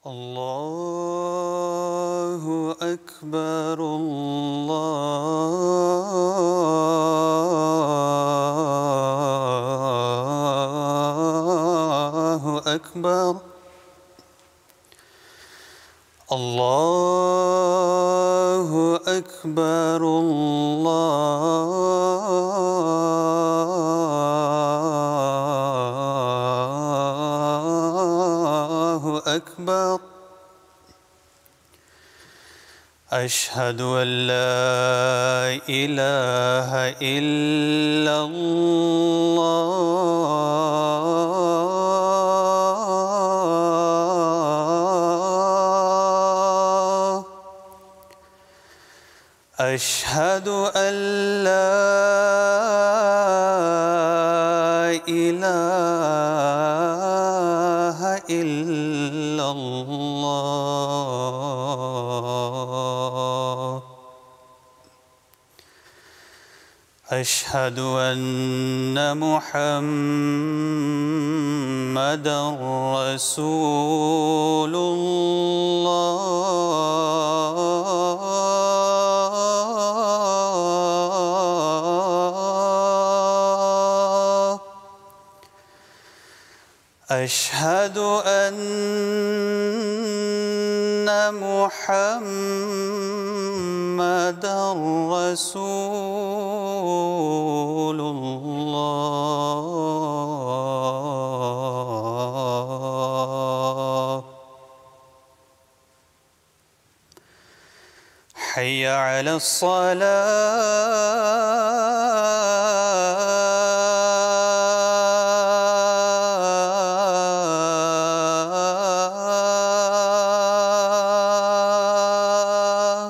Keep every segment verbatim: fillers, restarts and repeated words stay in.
الله أكبر الله أكبر الله أكبر الله أكبر أشهد أن لا إله إلا الله أشهد أن لا إله إلا الله أشهد أن محمدًا رسول الله أشهد أن محمدًا رسول الله حي على الصلاة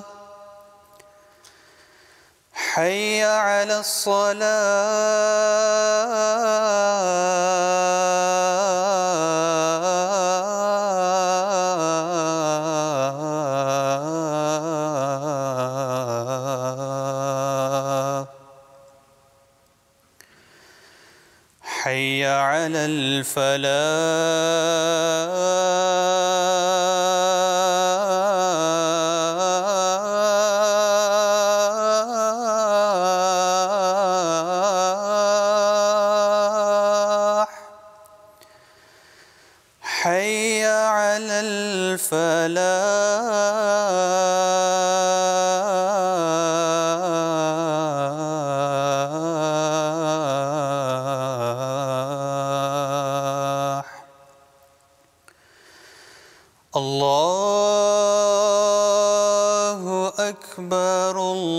حي على الصلاة حي على الفلاح حي على الفلاح الله أكبر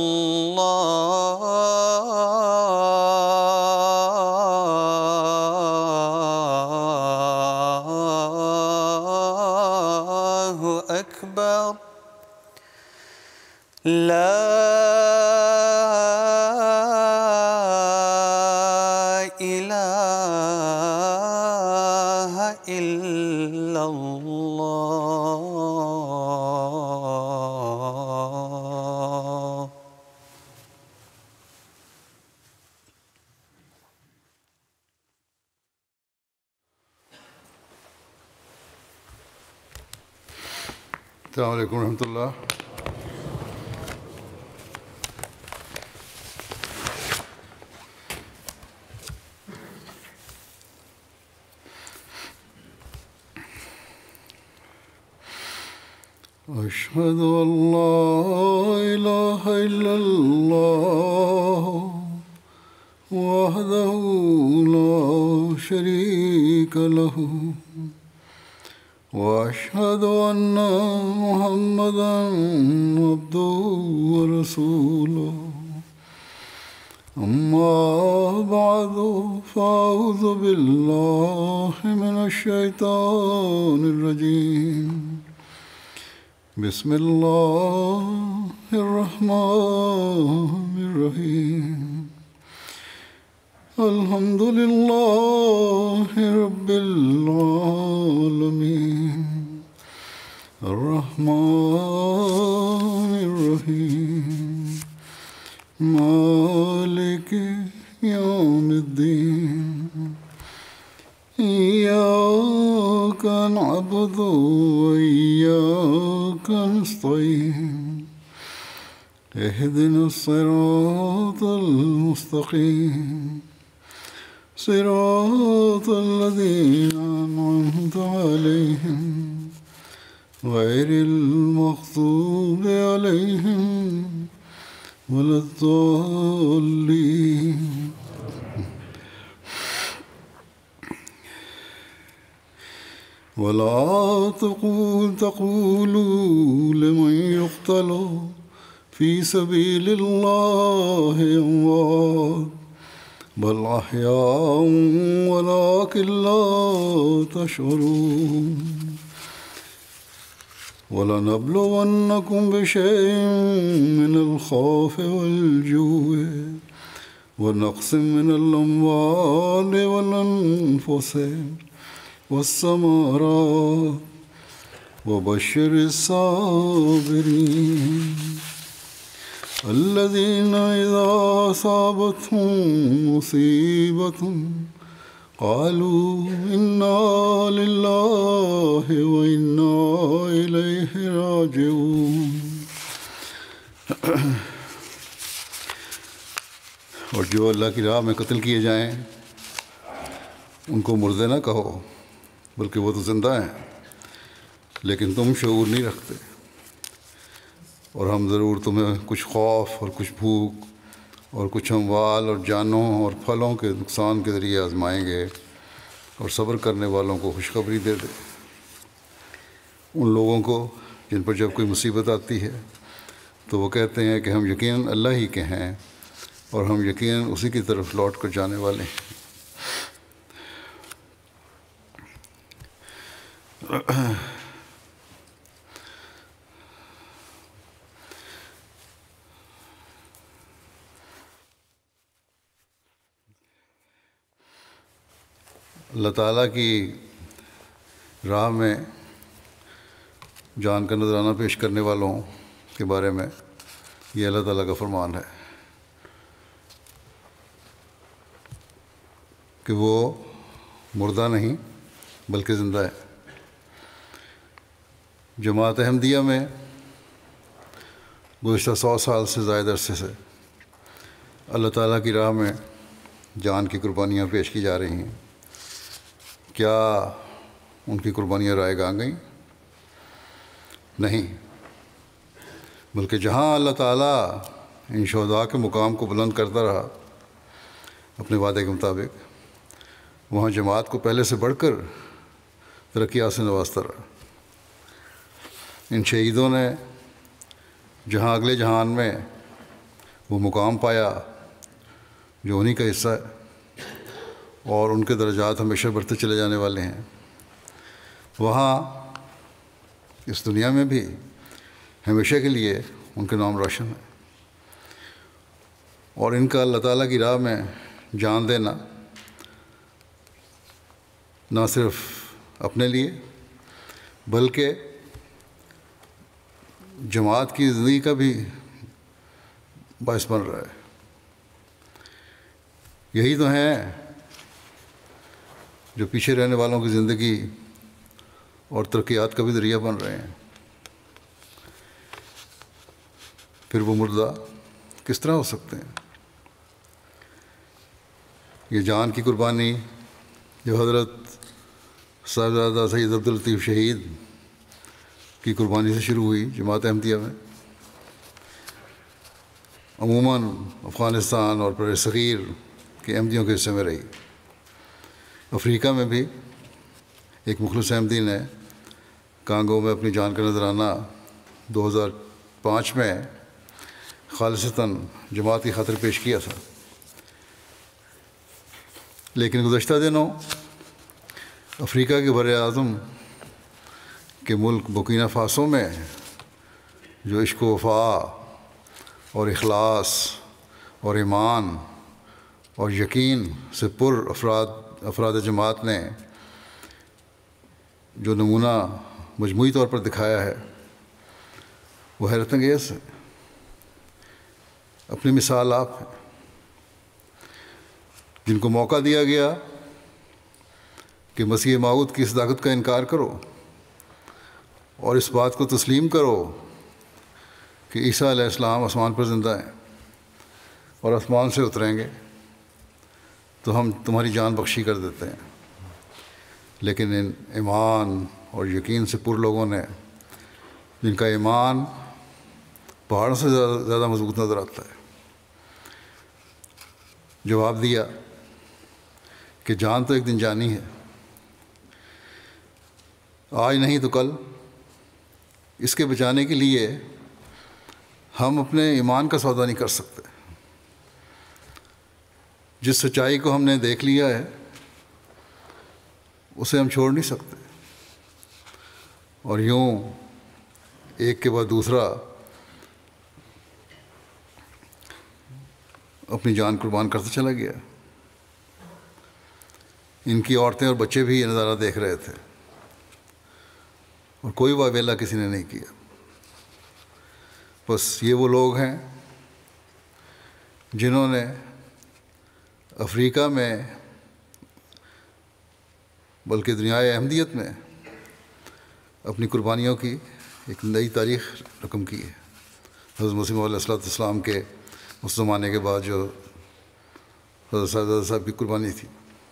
الله أكبر لا إله إلا الله السلام علیکم ورحمۃ اللہ. أشهد أن لا إله إلا الله وحده لا شريك له وأشهد أن محمدًا عبده ورسوله أما بعد فأعوذ بالله من الشيطان الرجيم بسم الله الرحمن الرحيم الحمد لله رب العالمين الرحمن الرحيم مالك يوم الدين إياك إياك نعبد وإياك نستعين اهدنا الصراط المستقيم صراط الذين أنعمت عليهم غير المغضوب عليهم ولا الضالين. ولا تقول تقولوا لمن يقتل في سبيل الله أموات بل أحياء ولكن لا تشعرون. وَلَنَبْلُوَنَّكُمْ بِشَيْءٍ مِّنَ الْخَوْفِ وَالْجُوعِ وَنَقْصٍ مِّنَ الْأَمْوَالِ وَالْأَنفُسِ وَالثَّمَرَاتِ وَبَشِّرِ الصَّابِرِينَ الَّذِينَ إِذَا أَصَابَتْهُم مُّصِيبَةٌ قالوا إنا لله وإنا إليه راجعون. اور جو اللہ کی راہ میں قتل کیے جائیں ان کو مردے نہ کہو بلکہ وہ تو زندہ ہیں، لیکن تم شعور نہیں رکھتے، اور ہم ضرور تمہیں کچھ خوف اور کچھ بھوک اور کچھ اموال اور جانوں اور پھلوں کے نقصان کے ذریعے آزمائیں گے، اور صبر کرنے والوں کو خوشخبری دے دے۔ ان لوگوں کو جن پر جب کوئی مصیبت آتی ہے تو وہ کہتے ہیں کہ ہم یقیناً اللہ ہی کے ہیں اور ہم یقیناً اسی کی طرف لوٹ کر جانے والے ہیں۔ اللہ تعالیٰ کی راہ میں جان کا نذرانہ پیش کرنے والوں کے بارے میں یہ اللہ تعالیٰ کا فرمان ہے کہ وہ مردہ نہیں بلکہ زندہ ہے۔ جماعت احمدیہ میں گزشتہ سو سال سے زائد عرصے سے اللہ تعالیٰ کی راہ میں جان کی قربانیاں پیش کی جا رہی ہیں۔ کیا ان کی قربانیاں رائے گاہ گئیں؟ نہیں، بلکہ جہاں اللہ تعالیٰ ان شہداء کے مقام کو بلند کرتا رہا اپنے وعدے کے مطابق، وہاں جماعت کو پہلے سے بڑھ کر ترقیات سے نوازتا رہا۔ ان شہیدوں نے جہاں اگلے جہان میں وہ مقام پایا جو انہی کا حصہ ہے، اور ان کے درجات ہمیشہ بڑھتے چلے جانے والے ہیں، وہاں اس دنیا میں بھی ہمیشہ کے لیے ان کے نام روشن ہے۔ اور ان کا اللہ تعالیٰ کی راہ میں جان دینا نہ صرف اپنے لیے بلکہ جماعت کی زندگی کا بھی باعث بن رہا ہے۔ یہی تو ہیں جو پیچھے رہنے والوں کی زندگی اور ترقیات کا بھی ذریعہ بن رہے ہیں۔ پھر وہ مردہ کس طرح ہو سکتے ہیں؟ یہ جان کی قربانی جو حضرت صاحبزادہ سید عبداللطیف شہید کی قربانی سے شروع ہوئی جماعت احمدیہ میں، عموماً افغانستان اور بر صغیر کے احمدیوں کے حصے میں رہی۔ افریقہ میں بھی ایک مخلص احمدی نے کانگو میں اپنی جان کا نذرانہ دو ہزار پانچ میں خالصتاً جماعت کی خاطر پیش کیا تھا، لیکن گزشتہ دنوں افریقہ کے بر اعظم کے ملک بورکینا فاسو میں جو عشق و وفا اور اخلاص اور ایمان اور یقین سے پر افراد افراد جماعت نے جو نمونہ مجموعی طور پر دکھایا ہے وہ حیرت انگیز ہے۔ اپنی مثال آپ ہیں، جن کو موقع دیا گیا کہ مسیح موعود کی صداقت کا انکار کرو اور اس بات کو تسلیم کرو کہ عیسیٰ علیہ السلام آسمان پر زندہ ہیں اور آسمان سے اتریں گے تو ہم تمہاری جان بخشی کر دیتے ہیں۔ لیکن ان ایمان اور یقین سے پر لوگوں نے، جن کا ایمان پہاڑوں سے زیادہ زیادہ مضبوط نظر آتا ہے، جواب دیا کہ جان تو ایک دن جانی ہے، آج نہیں تو کل۔ اس کے بچانے کے لیے ہم اپنے ایمان کا سودا نہیں کر سکتے۔ جس سچائی کو ہم نے دیکھ لیا ہے اسے ہم چھوڑ نہیں سکتے، اور یوں ایک کے بعد دوسرا اپنی جان قربان کرتا چلا گیا۔ ان کی عورتیں اور بچے بھی یہ نظارہ دیکھ رہے تھے، اور کوئی واویلا کسی نے نہیں کیا۔ بس یہ وہ لوگ ہیں جنہوں نے افریقہ میں بلکہ دنیائے احمدیت میں اپنی قربانیوں کی ایک نئی تاریخ رقم کی ہے۔ حضرت مسیح علیہ الصلوۃ والسلام کے اس زمانے کے بعد جو حضرت صاحب صاحب کی قربانی تھی،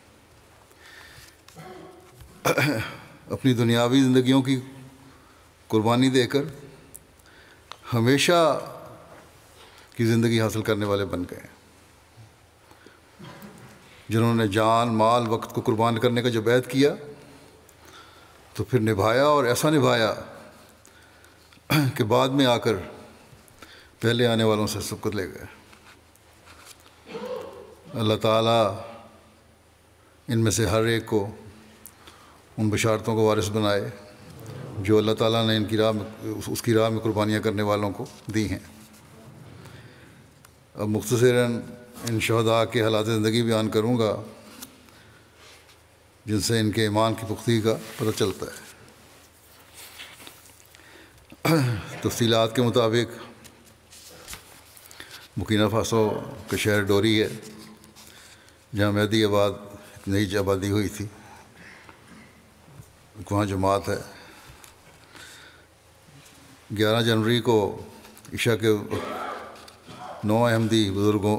اپنی دنیاوی زندگیوں کی قربانی دے کر ہمیشہ کی زندگی حاصل کرنے والے بن گئے، جنہوں نے جان، مال، وقت کو قربان کرنے کا جب عہد کیا تو پھر نبھایا، اور ایسا نبھایا کہ بعد میں آ کر پہلے آنے والوں سے سبقت لے گئے۔ اللہ تعالیٰ ان میں سے ہر ایک کو ان بشارتوں کو وارث بنائے جو اللہ تعالیٰ نے ان کی راہ میں اس کی راہ میں قربانیاں کرنے والوں کو دی ہیں۔ اب مختصراً ان شہداء کے حالات زندگی بیان کروں گا جن سے ان کے ایمان کی پختگی کا پتہ چلتا ہے۔ تفصیلات کے مطابق برکینا فاسو کا شہر ڈوری ہے، جہاں مہدی آباد ایک نئی آبادی ہوئی تھی، وہاں جماعت ہے۔ گیارہ جنوری کو عشاء کے نو احمدی بزرگوں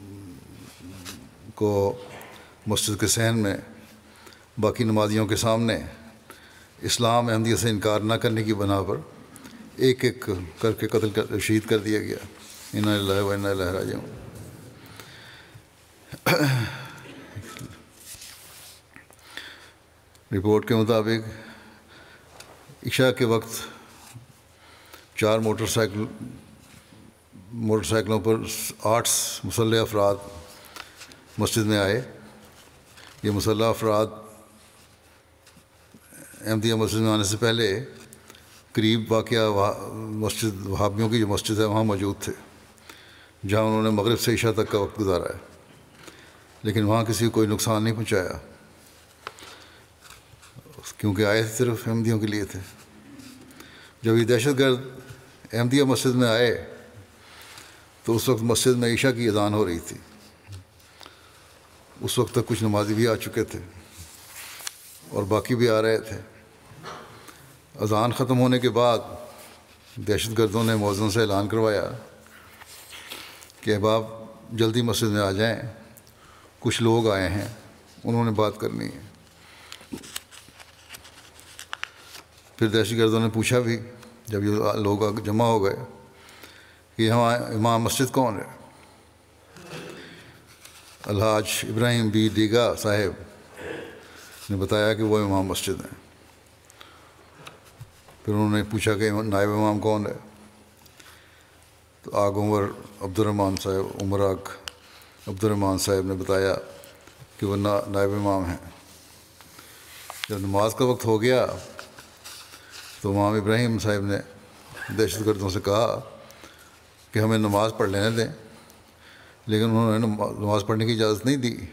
کو مسجد کے صحن میں باقی نمازیوں کے سامنے اسلام احمدیت سے انکار نہ کرنے کی بنا پر ایک ایک کر کے قتل کر شہید کر دیا گیا۔ انا للہ و انا الیہ راجعون۔ رپورٹ کے مطابق عشاء کے وقت چار موٹر سائیکل موٹر سائیکلوں پر آٹھ مسلح افراد مسجد میں آئے۔ یہ مسلح افراد احمدیہ مسجد میں آنے سے پہلے قریب واقعہ مسجد وہابیوں کی جو مسجد ہے وہاں موجود تھے، جہاں انہوں نے مغرب سے عشاء تک کا وقت گزارا ہے، لیکن وہاں کسی کو کوئی نقصان نہیں پہنچایا، کیونکہ آئے صرف احمدیوں کے لیے تھے۔ جب یہ دہشت گرد احمدیہ مسجد میں آئے تو اس وقت مسجد میں عشاء کی اذان ہو رہی تھی۔ اس وقت تک کچھ نمازی بھی آ چکے تھے اور باقی بھی آ رہے تھے۔ اذان ختم ہونے کے بعد دہشت گردوں نے مؤذن سے اعلان کروایا کہ احباب جلدی مسجد میں آ جائیں، کچھ لوگ آئے ہیں، انہوں نے بات کرنی ہے۔ پھر دہشت گردوں نے پوچھا بھی جب یہ لوگ جمع ہو گئے کہ یہاں امام مسجد کون ہے؟ الحاج ابراہیم بی دیگا صاحب نے بتایا کہ وہ امام مسجد ہیں۔ پھر انہوں نے پوچھا کہ نائب امام کون ہے؟ تو آگ عمر عبد الرحمٰن صاحب عمر آگ عبد الرحمٰن صاحب نے بتایا کہ وہ نائب امام ہیں۔ جب نماز کا وقت ہو گیا تو امام ابراہیم صاحب نے دہشت گردوں سے کہا کہ ہمیں نماز پڑھ لینے دیں، لیکن انہوں نے نماز پڑھنے کی اجازت نہیں دی۔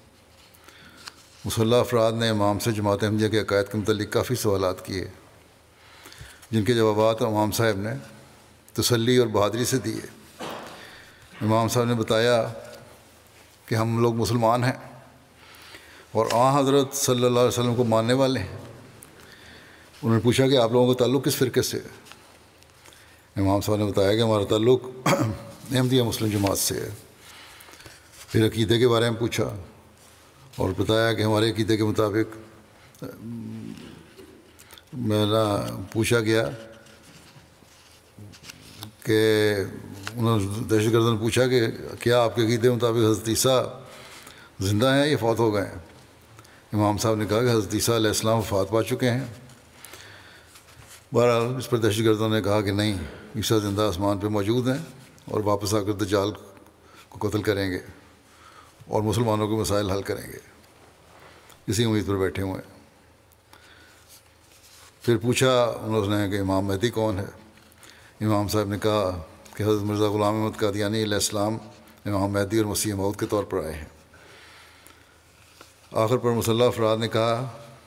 مسلح افراد نے امام سے جماعت احمدیہ کے عقائد کے متعلق کافی سوالات کیے، جن کے جوابات امام صاحب نے تسلی اور بہادری سے دیے۔ امام صاحب نے بتایا کہ ہم لوگ مسلمان ہیں، اور آن حضرت صلی اللہ علیہ وسلم کو ماننے والے ہیں۔ انہوں نے پوچھا کہ آپ لوگوں کا تعلق کس فرقے سے ہے؟ امام صاحب نے بتایا کہ ہمارا تعلق احمدیہ مسلم جماعت سے ہے۔ پھر عقیدے کے بارے میں پوچھا اور بتایا کہ ہمارے عقیدے کے مطابق میرا پوچھا گیا کہ انہوں نے دہشت گردوں نے پوچھا کہ کیا آپ کے عقیدے کے مطابق حضرت عیسیٰ زندہ ہیں یا فوت ہو گئے ہیں؟ امام صاحب نے کہا کہ حضرت عیسیٰ علیہ السلام وفات پا چکے ہیں۔ بہرحال اس پر دہشت گردوں نے کہا کہ نہیں، عیسیٰ زندہ آسمان پہ موجود ہیں اور واپس آ کر دجال کو قتل کریں گے اور مسلمانوں کے مسائل حل کریں گے، اسی امید پر بیٹھے ہوئے ہیں۔ پھر پوچھا انہوں نے کہ امام مہدی کون ہے؟ امام صاحب نے کہا کہ حضرت مرزا غلام احمد قادیانی علیہ السلام امام مہدی اور مسیح موعود کے طور پر آئے ہیں۔ آخر پر مسلح افراد نے کہا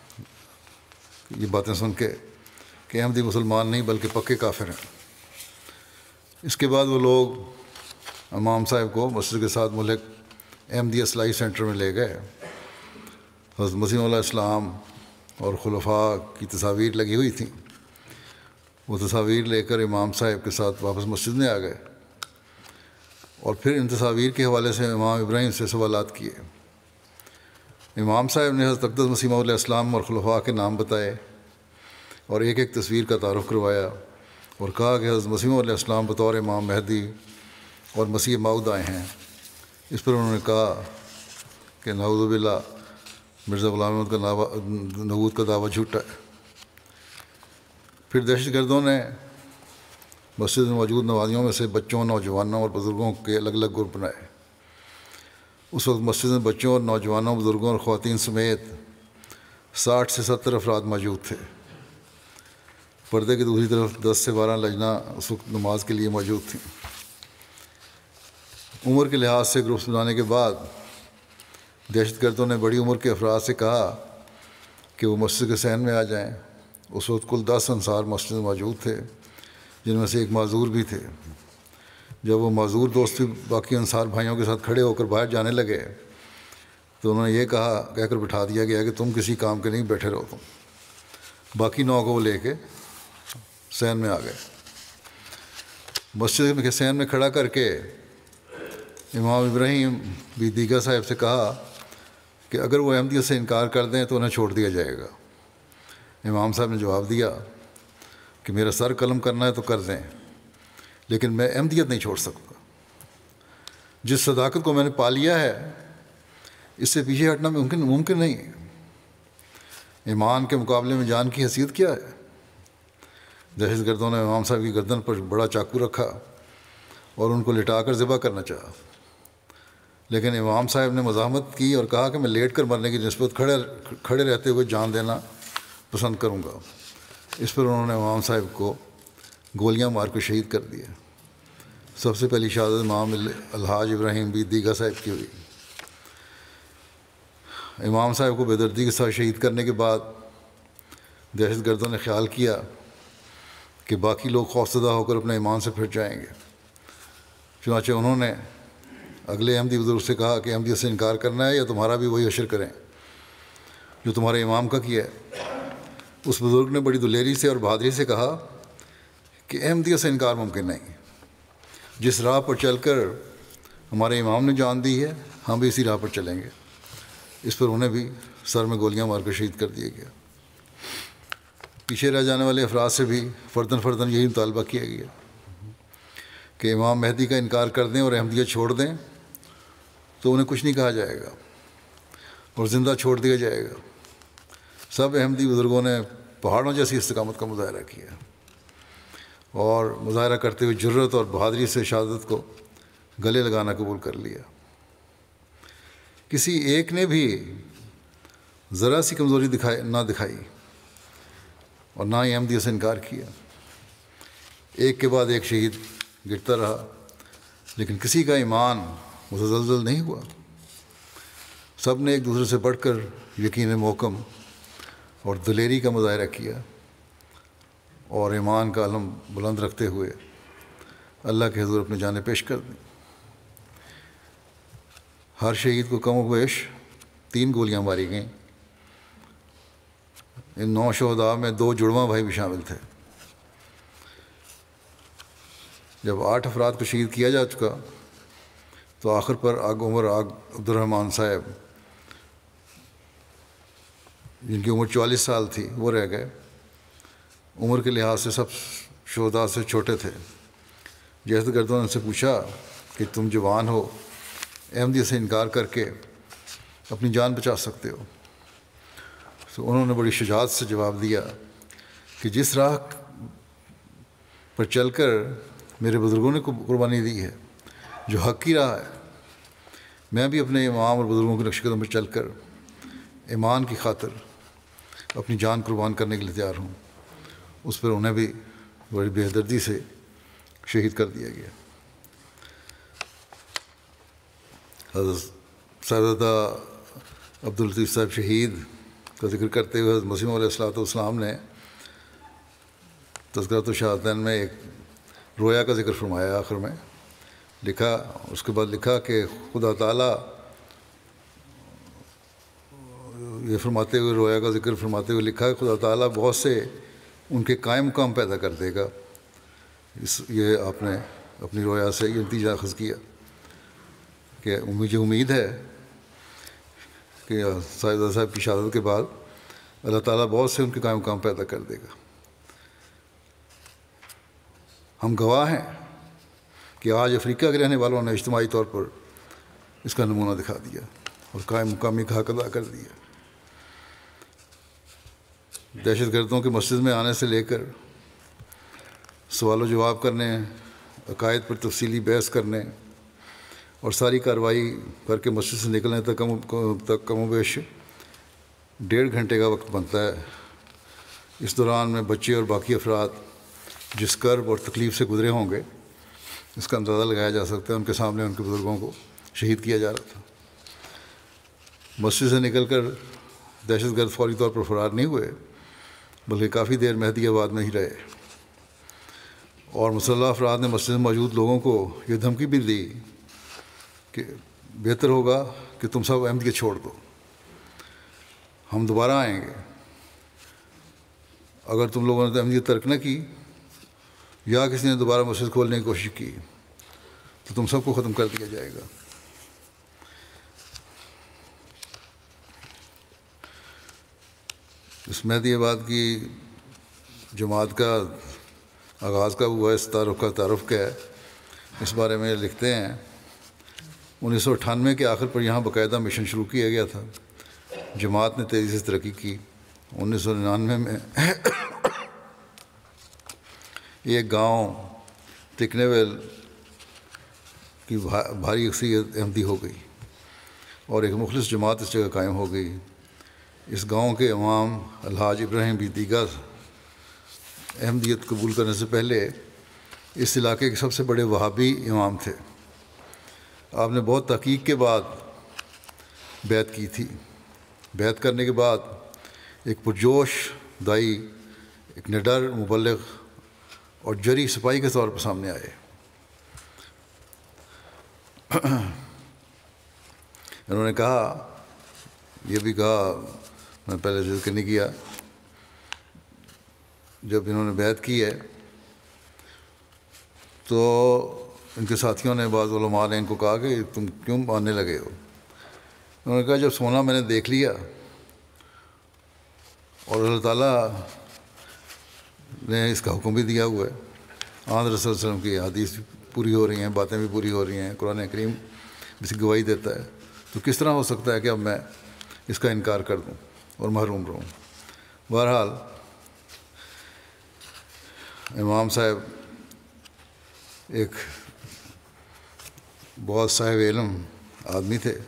یہ باتیں سن کے کہ احمدی مسلمان نہیں بلکہ پکے کافر ہیں۔ اس کے بعد وہ لوگ امام صاحب کو مسجد کے ساتھ ملک احمدی اصلاحی سینٹر میں لے گئے۔ حضرت مسیح علیہ السلام اور خلفاء کی تصاویر لگی ہوئی تھیں۔ وہ تصاویر لے کر امام صاحب کے ساتھ واپس مسجد میں آ گئے اور پھر ان تصاویر کے حوالے سے امام ابراہیم سے سوالات کیے۔ امام صاحب نے حضرت اقدس مسیح علیہ السلام اور خلفاء کے نام بتائے اور ایک ایک تصویر کا تعارف کروایا اور کہا کہ حضرت مسیح علیہ السلام بطور امام مہدی اور مسیح موعود آئے ہیں۔ اس پر انہوں نے کہا کہ نعوذ باللہ مرزا غلام احمد کا نبوت کا دعویٰ جھوٹا ہے۔ پھر دہشت گردوں نے مسجد میں موجود نمازیوں میں سے بچوں، نوجوانوں اور بزرگوں کے الگ الگ گروپ بنائے۔ اس وقت مسجد میں بچوں اور نوجوانوں، بزرگوں اور خواتین سمیت ساٹھ سے ستر افراد موجود تھے۔ پردے کی دوسری طرف دس سے بارہ لجنہ اس وقت نماز کے لیے موجود تھیں۔ عمر کے لحاظ سے گروپس بنانے کے بعد دہشت گردوں نے بڑی عمر کے افراد سے کہا کہ وہ مسجد کے صحن میں آ جائیں۔ اس وقت کل دس انصار مسجد میں موجود تھے، جن میں سے ایک معذور بھی تھے۔ جب وہ معذور دوست بھی باقی انصار بھائیوں کے ساتھ کھڑے ہو کر باہر جانے لگے تو انہوں نے یہ کہا کہہ کر بٹھا دیا گیا کہ تم کسی کام کے نہیں، بیٹھے رہو تم۔ باقی نو کو وہ لے کے صحن میں آ گئے۔ مسجد کے صحن میں کھڑا کر کے امام ابراہیم بھی دیگا صاحب سے کہا کہ اگر وہ احمدیت سے انکار کر دیں تو انہیں چھوڑ دیا جائے گا۔ امام صاحب نے جواب دیا کہ میرا سر قلم کرنا ہے تو کر دیں، لیکن میں احمدیت نہیں چھوڑ سکتا۔ جس صداقت کو میں نے پا لیا ہے اس سے پیچھے ہٹنا ممکن ممکن نہیں ہے۔ ایمان کے مقابلے میں جان کی حیثیت کیا ہے؟ دہشت گردوں نے امام صاحب کی گردن پر بڑا چاقو رکھا اور ان کو لٹا کر ذبح کرنا چاہا، لیکن امام صاحب نے مزاحمت کی اور کہا کہ میں لیٹ کر مرنے کی نسبت کھڑے کھڑے رہتے ہوئے جان دینا پسند کروں گا۔ اس پر انہوں نے امام صاحب کو گولیاں مار کر شہید کر دیا۔ سب سے پہلی شہادت امام الحاج ابراہیم بی دیگا صاحب کی ہوئی۔ امام صاحب کو بے دردی کے ساتھ شہید کرنے کے بعد دہشت گردوں نے خیال کیا کہ باقی لوگ خوفزدہ ہو کر اپنے ایمان سے پھٹ جائیں گے، چنانچہ انہوں نے اگلے احمدی بزرگ سے کہا کہ احمدیت سے انکار کرنا ہے یا تمہارا بھی وہی حشر کریں جو تمہارے امام کا کیا ہے۔ اس بزرگ نے بڑی دلیری سے اور بہادری سے کہا کہ احمدیت سے انکار ممکن نہیں، جس راہ پر چل کر ہمارے امام نے جان دی ہے ہم بھی اسی راہ پر چلیں گے۔ اس پر انہیں بھی سر میں گولیاں مار کر شہید کر دیا گیا۔ پیچھے رہ جانے والے افراد سے بھی فرداً فرداً یہی مطالبہ کیا گیا کہ امام مہدی کا انکار کر دیں اور احمدیت چھوڑ دیں تو انہیں کچھ نہیں کہا جائے گا اور زندہ چھوڑ دیا جائے گا۔ سب احمدی بزرگوں نے پہاڑوں جیسی استقامت کا مظاہرہ کیا اور مظاہرہ کرتے ہوئے جرت اور بہادری سے شہادت کو گلے لگانا قبول کر لیا۔ کسی ایک نے بھی ذرا سی کمزوری دکھائی نہ دکھائی اور نہ ہی احمدیت سے انکار کیا۔ ایک کے بعد ایک شہید گرتا رہا، لیکن کسی کا ایمان متزلزل نہیں ہوا۔ سب نے ایک دوسرے سے بڑھ کر یقین محکم اور دلیری کا مظاہرہ کیا اور ایمان کا علم بلند رکھتے ہوئے اللہ کے حضور اپنے جانیں پیش کر دیں۔ ہر شہید کو کم و بیش تین گولیاں ماری گئیں۔ ان نو شہداء میں دو جڑواں بھائی بھی شامل تھے۔ جب آٹھ افراد کو شہید کیا جا چکا تو آخر پر آگ عمر آگ عبد الرحمن صاحب، جن کی عمر چوالیس سال تھی، وہ رہ گئے۔ عمر کے لحاظ سے سب شہداء سے چھوٹے تھے۔ دہشت گردوں نے ان سے پوچھا کہ تم جوان ہو، احمدیت سے انکار کر کے اپنی جان بچا سکتے ہو؟ تو انہوں نے بڑی شجاعت سے جواب دیا کہ جس راہ پر چل کر میرے بزرگوں نے قربانی دی ہے، جو حق کی راہ ہے، میں بھی اپنے امام اور بزرگوں کے نقش قدم پر چل کر ایمان کی خاطر اپنی جان قربان کرنے کے لیے تیار ہوں۔ اس پر انہیں بھی بڑی بے دردی سے شہید کر دیا گیا۔ حضرت صاحبزادہ عبداللطیف صاحب شہید کا ذکر کرتے ہوئے حضرت مسیح علیہ الصلوۃ والسلام نے تذکرۃ الشہادتین میں ایک رویا کا ذکر فرمایا۔ آخر میں لکھا، اس کے بعد لکھا کہ خدا تعالیٰ یہ فرماتے ہوئے، رویا کا ذکر فرماتے ہوئے لکھا کہ خدا تعالیٰ بہت سے ان کے قائم مقام پیدا کر دے گا۔ اس یہ آپ نے اپنی رویا سے یہ نتیجہ اخذ کیا کہ مجھے امید ہے کہ صاحبزادہ صاحب کی شہادت کے بعد اللہ تعالیٰ بہت سے ان کے قائم مقام پیدا کر دے گا۔ ہم گواہ ہیں کہ آج افریقہ کے رہنے والوں نے اجتماعی طور پر اس کا نمونہ دکھا دیا اور قائم مقامی کا حق ادا کر دیا۔ دہشت گردوں کے مسجد میں آنے سے لے کر سوال و جواب کرنے، عقائد پر تفصیلی بحث کرنے اور ساری کارروائی کر کے مسجد سے نکلنے تک کم تک کم و بیش ڈیڑھ گھنٹے کا وقت بنتا ہے۔ اس دوران میں بچے اور باقی افراد جس کرب اور تکلیف سے گزرے ہوں گے، اس کا اندازہ لگایا جا سکتا ہے۔ ان کے سامنے ان کے بزرگوں کو شہید کیا جا رہا تھا۔ مسجد سے نکل کر دہشت گرد فوری طور پر فرار نہیں ہوئے، بلکہ کافی دیر مہدی آباد میں ہی رہے، اور مسلح افراد نے مسجد میں موجود لوگوں کو یہ دھمکی بھی دی کہ بہتر ہوگا کہ تم سب احمدیت چھوڑ دو، ہم دوبارہ آئیں گے۔ اگر تم لوگوں نے احمدیت ترک نہ کی یا کسی نے دوبارہ مسجد کھولنے کی کوشش کی تو تم سب کو ختم کر دیا جائے گا۔ اس مہدی آباد کی جماعت کا آغاز کا ہوا اس تعارف کا تعارف کیا ہے، اس بارے میں لکھتے ہیں انیس سو اٹھانوے کے آخر پر یہاں باقاعدہ مشن شروع کیا گیا تھا۔ جماعت نے تیزی سے ترقی کی۔ انیس سو ننانوے میں ایک گاؤں تکنے ویل کی بھاری اکثریت احمدی ہو گئی اور ایک مخلص جماعت اس جگہ قائم ہو گئی۔ اس گاؤں کے امام الحاج ابراہیم بھی دیگر احمدیت قبول کرنے سے پہلے اس علاقے کے سب سے بڑے وہابی امام تھے۔ آپ نے بہت تحقیق کے بعد بیعت کی تھی۔ بیعت کرنے کے بعد ایک پرجوش دائی، ایک نڈر مبلغ اور جری سپاہی کے طور پر سامنے آئے۔ انہوں نے کہا، یہ بھی کہا، میں پہلے ذکر نہیں کیا، جب انہوں نے بیعت کی ہے تو ان کے ساتھیوں نے، بعض علماء نے ان کو کہا کہ تم کیوں ماننے لگے ہو؟ انہوں نے کہا جب سونا میں نے دیکھ لیا اور اللہ تعالیٰ نے اس کا حکم بھی دیا ہوا ہے، آن رسول صلی اللہ علیہ وسلم کی حدیث بھی پوری ہو رہی ہیں، باتیں بھی پوری ہو رہی ہیں، قرآن کریم اس کی گواہی دیتا ہے، تو کس طرح ہو سکتا ہے کہ اب میں اس کا انکار کر دوں اور محروم رہوں؟ بہرحال امام صاحب ایک بہت صاحب علم آدمی تھے۔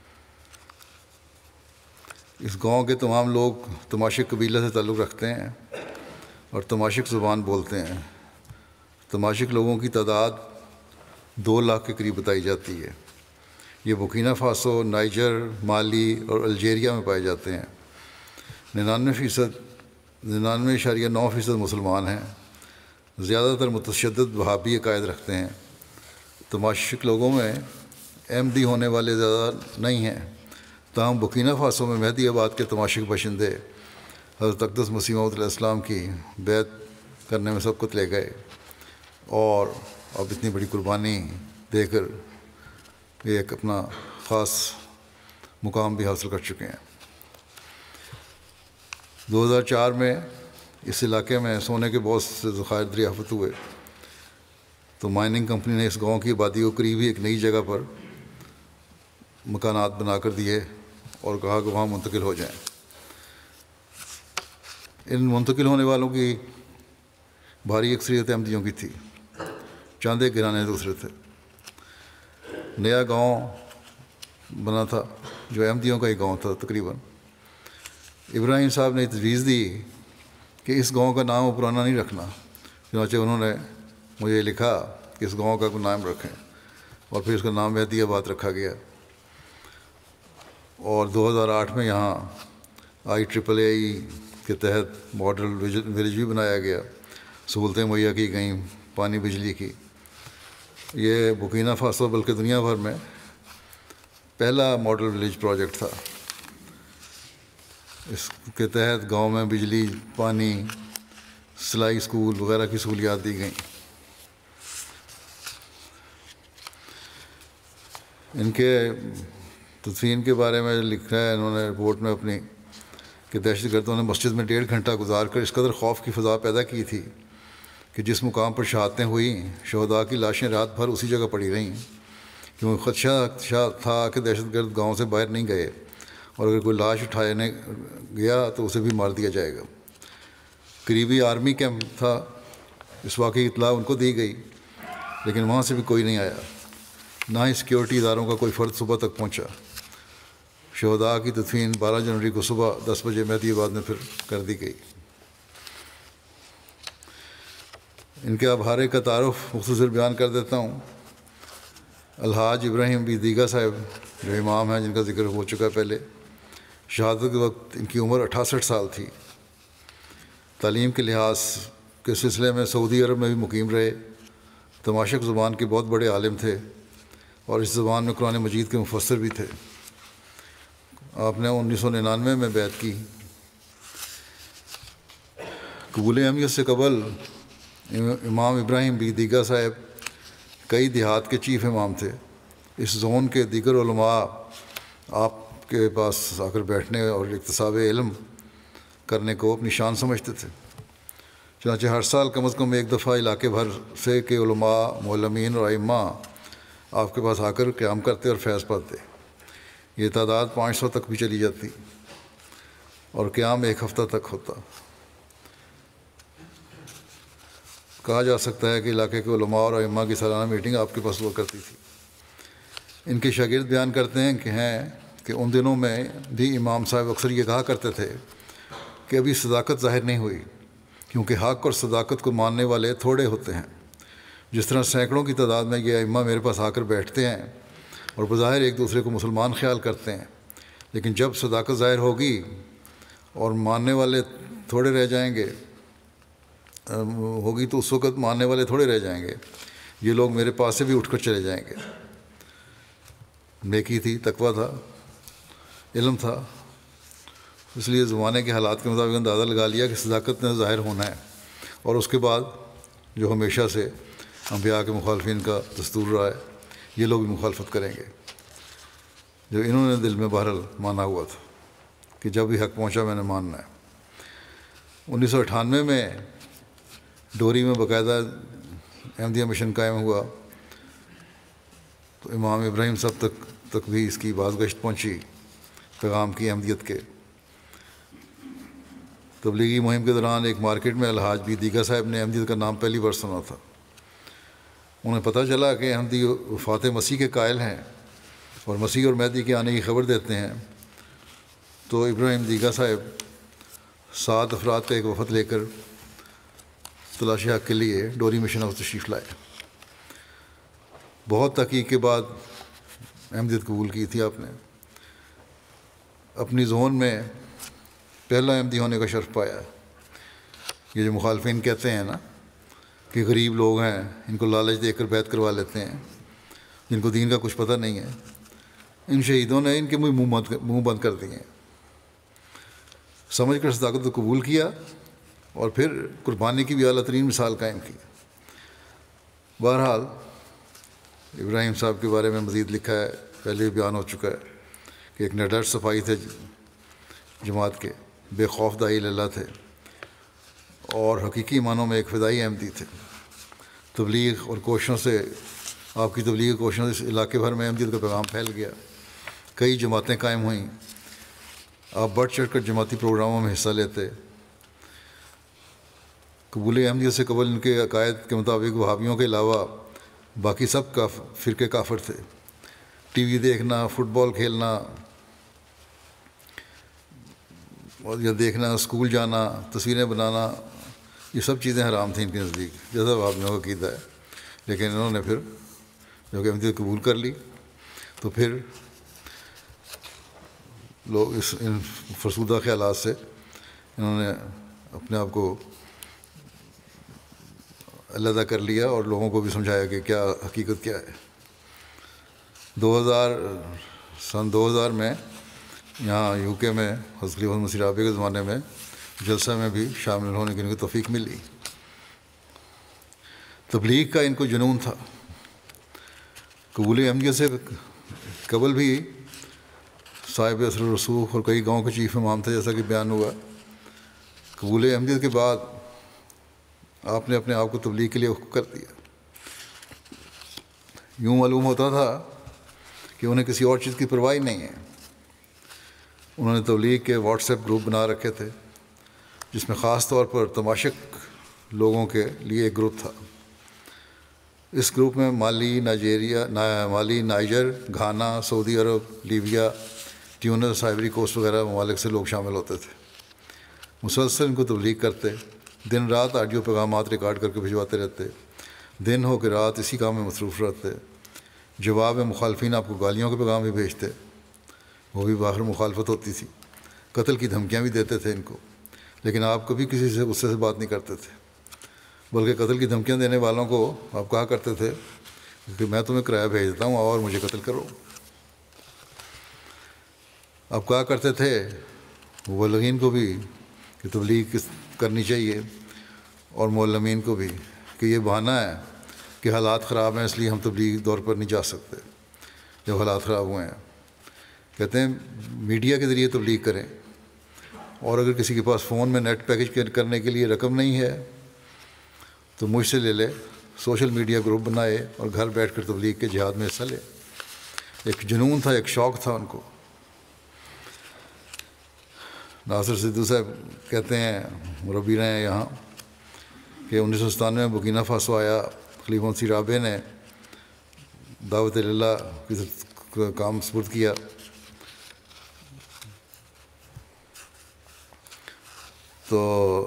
اس گاؤں کے تمام لوگ تماشک قبیلہ سے تعلق رکھتے ہیں اور تماشک زبان بولتے ہیں۔ تماشک لوگوں کی تعداد دو لاکھ کے قریب بتائی جاتی ہے۔ یہ بورکینا فاسو، نائجر، مالی اور الجیریا میں پائے جاتے ہیں۔ ننانوے فیصد ننانوے اشاریہ نو فیصد مسلمان ہیں۔ زیادہ تر متشدد وہابی عقائد رکھتے ہیں۔ تماشک لوگوں میں احمدی ہونے والے زیادہ نہیں ہیں۔ تاہم بکینہ فاسو میں مہدی آباد کے تماشے کے باشندے حضرت اقدس مسیح موعود علیہ السلام کی بیعت کرنے میں سبقت لے گئے اور اب اتنی بڑی قربانی دے کر یہ ایک اپنا خاص مقام بھی حاصل کر چکے ہیں۔ دو ہزار چار میں اس علاقے میں سونے کے بہت سے ذخائر دریافت ہوئے تو مائننگ کمپنی نے اس گاؤں کی آبادی کو قریب ہی ایک نئی جگہ پر مکانات بنا کر دیے اور کہا کہ وہاں منتقل ہو جائیں۔ ان منتقل ہونے والوں کی بھاری اکثریت احمدیوں کی تھی، چاند ایک گھرانے دوسرے تھے۔ نیا گاؤں بنا تھا جو احمدیوں کا ہی گاؤں تھا تقریباً۔ ابراہیم صاحب نے تجویز دی کہ اس گاؤں کا نام پرانا نہیں رکھنا، چنانچہ انہوں نے مجھے لکھا کہ اس گاؤں کا کوئی نام رکھیں، اور پھر اس کا نام مہدی آباد رکھا گیا۔ اور دو ہزار آٹھ میں یہاں آئی ٹرپل اے ای کے تحت ماڈل ولیج بھی بنایا گیا، سہولتیں مہیا کی گئیں، پانی بجلی کی۔ یہ بکینہ فاسو بلکہ دنیا بھر میں پہلا ماڈل ولیج پروجیکٹ تھا۔ اس کے تحت گاؤں میں بجلی، پانی، سلائی اسکول وغیرہ کی سہولیات دی گئیں۔ ان کے تدفین کے بارے میں لکھا ہے انہوں نے رپورٹ میں اپنی کہ دہشت گردوں نے مسجد میں ڈیڑھ گھنٹہ گزار کر اس قدر خوف کی فضا پیدا کی تھی کہ جس مقام پر شہادتیں ہوئیں شہداء کی لاشیں رات بھر اسی جگہ پڑی رہیں، کیونکہ خدشہ تھا کہ دہشت گرد گاؤں سے باہر نہیں گئے اور اگر کوئی لاش اٹھانے گیا تو اسے بھی مار دیا جائے گا۔ قریبی آرمی کیمپ تھا، اس واقعے کی اطلاع ان کو دی گئی، لیکن وہاں سے بھی کوئی نہیں آیا، نہ ہی سیکیورٹی اداروں کا کوئی فرد صبح تک پہنچا۔ شہداء کی تدفین بارہ جنوری کو صبح دس بجے مہدی آباد میں پھر کر دی گئی۔ ان کے ابھارے کا تعارف مختصر بیان کر دیتا ہوں۔ الحاج ابراہیم بی دیگا صاحب جو امام ہیں، جن کا ذکر ہو چکا پہلے، شہادت کے وقت ان کی عمر اٹھاسٹھ سال تھی۔ تعلیم کے لحاظ کے سلسلے میں سعودی عرب میں بھی مقیم رہے، تماشک زبان کے بہت بڑے عالم تھے اور اس زبان میں قرآن مجید کے مفسر بھی تھے۔ آپ نے انیس سو ننانوے میں بیعت کی۔ قبول اہمیت سے قبل امام ابراہیم بی دیگا صاحب کئی دیہات کے چیف امام تھے۔ اس زون کے دیگر علماء آپ کے پاس آ کر بیٹھنے اور اکتساب علم کرنے کو اپنی شان سمجھتے تھے، چنانچہ ہر سال کم از کم ایک دفعہ علاقے بھر سے کے علماء، معلمین اور ائمہ آپ کے پاس آ کر قیام کرتے اور فیض پاتے۔ یہ تعداد پانچ سو تک بھی چلی جاتی اور قیام ایک ہفتہ تک ہوتا۔ کہا جا سکتا ہے کہ علاقے کے علماء اور ائمہ کی سالانہ میٹنگ آپ کے پاس ہوا کرتی تھی۔ ان کے شاگرد بیان کرتے ہیں کہ ہیں کہ ان دنوں میں بھی امام صاحب اکثر یہ کہا کرتے تھے کہ ابھی صداقت ظاہر نہیں ہوئی، کیونکہ حق اور صداقت کو ماننے والے تھوڑے ہوتے ہیں۔ جس طرح سینکڑوں کی تعداد میں یہ ائمہ میرے پاس آ کر بیٹھتے ہیں اور بظاہر ایک دوسرے کو مسلمان خیال کرتے ہیں، لیکن جب صداقت ظاہر ہوگی اور ماننے والے تھوڑے رہ جائیں گے ہوگی تو اس وقت ماننے والے تھوڑے رہ جائیں گے، یہ لوگ میرے پاس سے بھی اٹھ کر چلے جائیں گے۔ نیکی تھی، تقویٰ تھا، علم تھا، اس لیے زمانے کے حالات کے مطابق اندازہ لگا لیا کہ صداقت نے ظاہر ہونا ہے، اور اس کے بعد جو ہمیشہ سے انبیاء کے مخالفین کا دستور رہا ہے، یہ لوگ بھی مخالفت کریں گے، جو انہوں نے دل میں بہرحال مانا ہوا تھا کہ جب بھی حق پہنچا میں نے ماننا ہے۔ انیس سو اٹھانوے میں ڈوری میں باقاعدہ احمدیہ مشن قائم ہوا تو امام ابراہیم صاحب تک تک بھی اس کی بازگشت پہنچی پیغام کی احمدیت کے۔ تبلیغی مہم کے دوران ایک مارکیٹ میں الحاج بی دیگا صاحب نے احمدیت کا نام پہلی بار سنا تھا۔ انہیں پتہ چلا کہ احمدی وفات مسیح کے قائل ہیں اور مسیح اور مہدی کے آنے کی خبر دیتے ہیں، تو ابراہیم دیگا صاحب سات افراد کا ایک وفد لے کر تلاشی حق کے لیے ڈوری مشن ہاؤس تشریف لائے۔ بہت تحقیق کے بعد احمدیت قبول کی تھی آپ نے۔ اپنی زون میں پہلا احمدی ہونے کا شرف پایا۔ یہ جو مخالفین کہتے ہیں نا کہ غریب لوگ ہیں، ان کو لالچ دے کر بیعت کروا لیتے ہیں، جن کو دین کا کچھ پتہ نہیں ہے، ان شہیدوں نے ان کے منہ بند منہ بند کر دیے، سمجھ کر صداقت کو قبول کیا اور پھر قربانی کی بھی اعلیٰ ترین مثال قائم کی۔ بہرحال ابراہیم صاحب کے بارے میں مزید لکھا ہے، پہلے بھی بیان ہو چکا ہے کہ ایک نڈر صفائی تھے جماعت کے، بے خوف داعی اللہ تھے اور حقیقی معنوں میں ایک فدائی احمدی تھے۔ تبلیغ اور کوششوں سے آپ کی تبلیغ کوششوں سے اس علاقے بھر میں احمدیت کا پیغام پھیل گیا، کئی جماعتیں قائم ہوئیں، آپ بڑھ چڑھ کر جماعتی پروگراموں میں حصہ لیتے۔ قبول احمدیت سے قبل ان کے عقائد کے مطابق وہابیوں کے علاوہ باقی سب کا فرقے کافر تھے۔ ٹی وی دیکھنا، فٹ بال کھیلنا اور یا دیکھنا، اسکول جانا، تصویریں بنانا، یہ سب چیزیں حرام تھیں ان کے نزدیک، جیسا وہابیوں کا عقیدہ ہے۔ لیکن انہوں نے پھر جو کہ احمدیت قبول کر لی تو پھر لوگ اس ان فرسودہ خیالات سے انہوں نے اپنے آپ کو علیحدہ کر لیا اور لوگوں کو بھی سمجھایا کہ کیا حقیقت کیا ہے۔ دو ہزار سن دو ہزار میں یہاں یو کے میں حضرت خلیفہ مسیح رابع کے زمانے میں جلسہ میں بھی شامل ہونے کی ان کو توفیق ملی۔ تبلیغ کا ان کو جنون تھا۔ قبول احمدیت سے قبل بھی صاحب اثر و رسوخ اور کئی گاؤں کے چیف امام تھے، جیسا کہ بیان ہوا۔ قبول احمدیت کے بعد آپ نے اپنے آپ کو تبلیغ کے لیے وقف کر دیا۔ یوں معلوم ہوتا تھا کہ انہیں کسی اور چیز کی پرواہ ہی نہیں ہے۔ انہوں نے تبلیغ کے واٹس ایپ گروپ بنا رکھے تھے جس میں خاص طور پر تماشک لوگوں کے لیے ایک گروپ تھا۔ اس گروپ میں Mali, Nigeria Mali Niger, Ghana, سعودی عرب، لیبیا، ٹیونس، آئیوری کوسٹ وغیرہ ممالک سے لوگ شامل ہوتے تھے۔ مسلسل ان کو تبلیغ کرتے، دن رات آڈیو پیغامات ریکارڈ کر کے بھجواتے رہتے، دن ہو کے رات اسی کام میں مصروف رہتے۔ جواب میں مخالفین آپ کو گالیوں کے پیغام بھی بھیجتے، وہ بھی باہر مخالفت ہوتی تھی، قتل کی دھمکیاں بھی دیتے تھے ان کو، لیکن آپ کبھی کسی سے غصے سے بات نہیں کرتے تھے، بلکہ قتل کی دھمکیاں دینے والوں کو آپ کہا کرتے تھے کہ میں تمہیں کرایہ بھیج دیتا ہوں اور مجھے قتل کرو۔ آپ کہا کرتے تھے مبلغین کو بھی کہ تبلیغ کرنی چاہیے اور معلمین کو بھی کہ یہ بہانہ ہے کہ حالات خراب ہیں اس لیے ہم تبلیغ دور پر نہیں جا سکتے جب حالات خراب ہوئے ہیں۔ کہتے ہیں میڈیا کے ذریعے تبلیغ کریں، اور اگر کسی کے پاس فون میں نیٹ پیکج کرنے کے لیے رقم نہیں ہے تو مجھ سے لے لے، سوشل میڈیا گروپ بنائے اور گھر بیٹھ کر تبلیغ کے جہاد میں حصہ لے۔ ایک جنون تھا، ایک شوق تھا ان کو۔ ناصر صدیقی صاحب کہتے ہیں، مربی رہے ہیں یہاں، کہ انیس سو ستانوے میں بورکینا فاسو آیا، خلیفہ مسیح رابع نے دعوت اللہ کی کام سپرد کیا۔ تو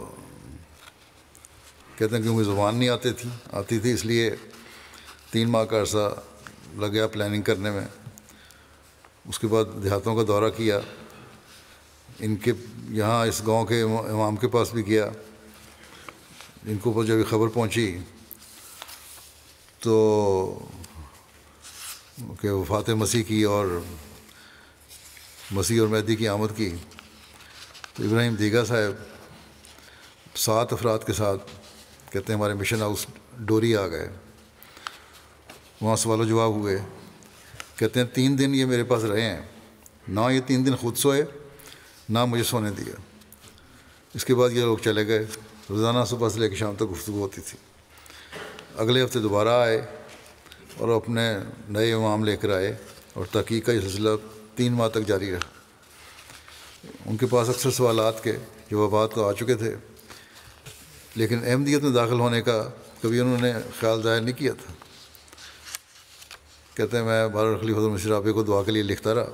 کہتے ہیں کیونکہ زبان نہیں آتی تھی آتی تھی اس لیے تین ماہ کا عرصہ لگ گیا پلاننگ کرنے میں۔ اس کے بعد دیہاتوں کا دورہ کیا، ان کے یہاں اس گاؤں کے امام کے پاس بھی گیا۔ ان کو جب خبر پہنچی تو کہ وفات مسیح کی اور مسیح اور مہدی کی آمد کی، تو ابراہیم دیگا صاحب سات افراد کے ساتھ کہتے ہیں ہمارے مشن ہاؤس ڈوری آ گئے، وہاں سوال و جواب ہوئے۔ کہتے ہیں تین دن یہ میرے پاس رہے ہیں، نہ یہ تین دن خود سوئے نہ مجھے سونے دیا۔ اس کے بعد یہ لوگ چلے گئے، روزانہ صبح سے لے کے شام تک گفتگو ہوتی تھی۔ اگلے ہفتے دوبارہ آئے اور اپنے نئے امام لے کر آئے، اور تحقیق کا یہ سلسلہ تین ماہ تک جاری رہا۔ ان کے پاس اکثر سوالات کے جوابات تو آ چکے تھے، لیکن احمدیت میں داخل ہونے کا کبھی انہوں نے خیال ظاہر نہیں کیا تھا۔ کہتے ہیں میں بار خلیفہ مسیح رابع کو دعا کے لیے لکھتا رہا۔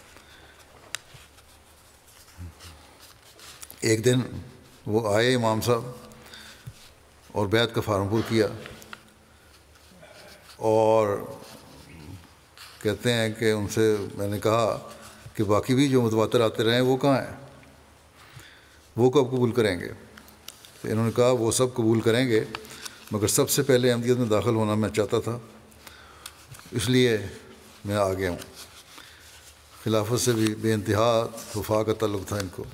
ایک دن وہ آئے امام صاحب اور بیعت کا فارم پر کیا، اور کہتے ہیں کہ ان سے میں نے کہا کہ باقی بھی جو متواتر آتے رہے ہیں وہ کہاں ہیں، وہ کب قبول کریں گے؟ تو انہوں نے کہا وہ سب قبول کریں گے، مگر سب سے پہلے احمدیت میں داخل ہونا میں چاہتا تھا، اس لیے میں آ گیا ہوں۔ خلافت سے بھی بے انتہا وفا کا تعلق تھا ان کو۔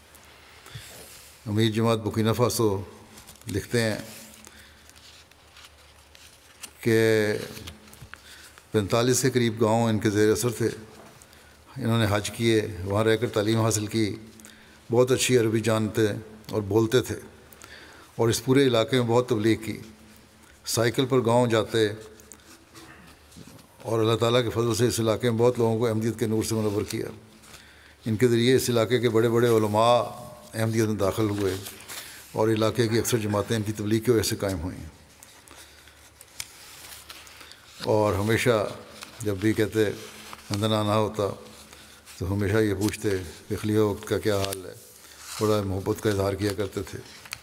امیر جماعت برکینا فاسو لکھتے ہیں کہ پینتالیس کے قریب گاؤں ان کے زیر اثر تھے، انہوں نے حج کیے، وہاں رہ کر تعلیم حاصل کی، بہت اچھی عربی جانتے اور بولتے تھے، اور اس پورے علاقے میں بہت تبلیغ کی، سائیکل پر گاؤں جاتے، اور اللہ تعالیٰ کے فضل سے اس علاقے میں بہت لوگوں کو احمدیت کے نور سے منور کیا۔ ان کے ذریعے اس علاقے کے بڑے بڑے علماء احمدیت میں داخل ہوئے، اور علاقے کی اکثر جماعتیں ان کی تبلیغ کی وجہ سے قائم ہوئیں۔ اور ہمیشہ جب بھی کہتے اندنا نہ ہوتا تو ہمیشہ یہ پوچھتے کہ خلیفہ وقت کا کیا حال ہے، بڑا محبت کا اظہار کیا کرتے تھے۔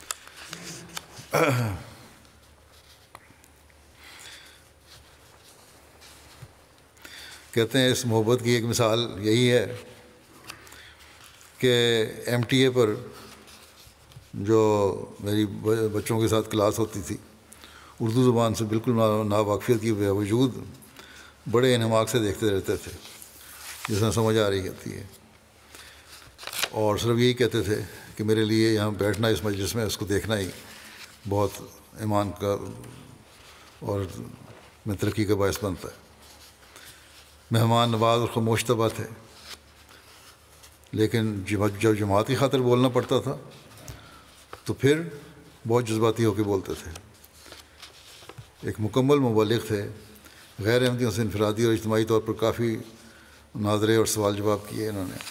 کہتے ہیں اس محبت کی ایک مثال یہی ہے کہ ایم ٹی اے پر جو میری بچوں کے ساتھ کلاس ہوتی تھی، اردو زبان سے بالکل ناواقفیت کی باوجود بڑے انہماک سے دیکھتے رہتے تھے، جس میں سمجھ آ رہی ہوتی ہے، اور صرف یہی کہتے تھے کہ میرے لیے یہاں بیٹھنا اس مجلس میں، اس کو دیکھنا ہی بہت ایمان کا اور میں ترقی کا باعث بنتا ہے۔ مہمان نواز اور خاموش طبع تھے، لیکن جب جماعت کی خاطر بولنا پڑتا تھا تو پھر بہت جذباتی ہو کے بولتے تھے۔ ایک مکمل مبلغ تھے، غیر احمدیوں سے انفرادی اور اجتماعی طور پر کافی مناظرے اور سوال جواب کیے انہوں نے۔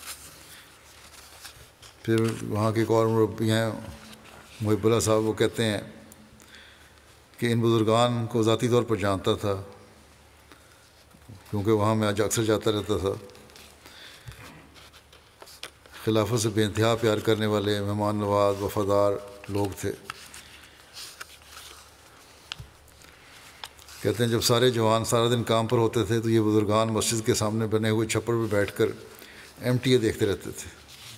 پھر وہاں کے ایک اور مربی ہیں محب اللہ صاحب، وہ کہتے ہیں کہ ان بزرگان کو ذاتی طور پر جانتا تھا، کیونکہ وہاں میں آج اکثر جاتا رہتا تھا۔ خلافت سے بے انتہا پیار کرنے والے، مہمان نواز، وفادار لوگ تھے۔ کہتے ہیں جب سارے جوان سارا دن کام پر ہوتے تھے تو یہ بزرگان مسجد کے سامنے بنے ہوئے چھپر پہ بیٹھ کر ایم ٹی اے دیکھتے رہتے تھے۔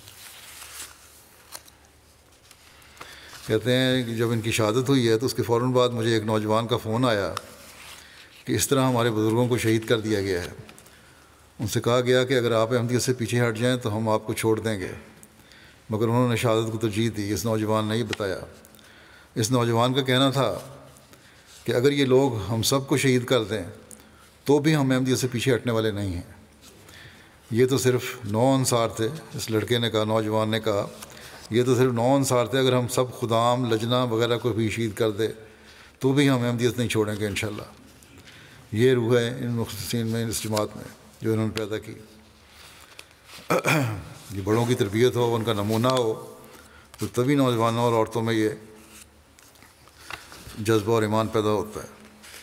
کہتے ہیں کہ جب ان کی شہادت ہوئی ہے تو اس کے فوراً بعد مجھے ایک نوجوان کا فون آیا کہ اس طرح ہمارے بزرگوں کو شہید کر دیا گیا ہے۔ ان سے کہا گیا کہ اگر آپ احمدیت سے پیچھے ہٹ جائیں تو ہم آپ کو چھوڑ دیں گے، مگر انہوں نے شہادت کو ترجیح دی۔ اس نوجوان نے یہ بتایا، اس نوجوان کا کہنا تھا کہ اگر یہ لوگ ہم سب کو شہید کر دیں تو بھی ہم احمدیت سے پیچھے ہٹنے والے نہیں ہیں۔ یہ تو صرف نو انصار تھے، اس لڑکے نے کہا، نوجوان نے کہا، یہ تو صرف نو انصار تھے، اگر ہم سب خدام لجنہ وغیرہ کو بھی شہید کر دے تو بھی ہم احمدیت نہیں چھوڑیں گے انشاءاللہ۔ یہ روح ہے ان مخلصین میں، اس جماعت میں جو انہوں نے پیدا کی۔ یہ بڑوں کی تربیت ہو، ان کا نمونہ ہو، تو تبھی نوجوانوں اور عورتوں میں یہ جذبہ اور ایمان پیدا ہوتا ہے۔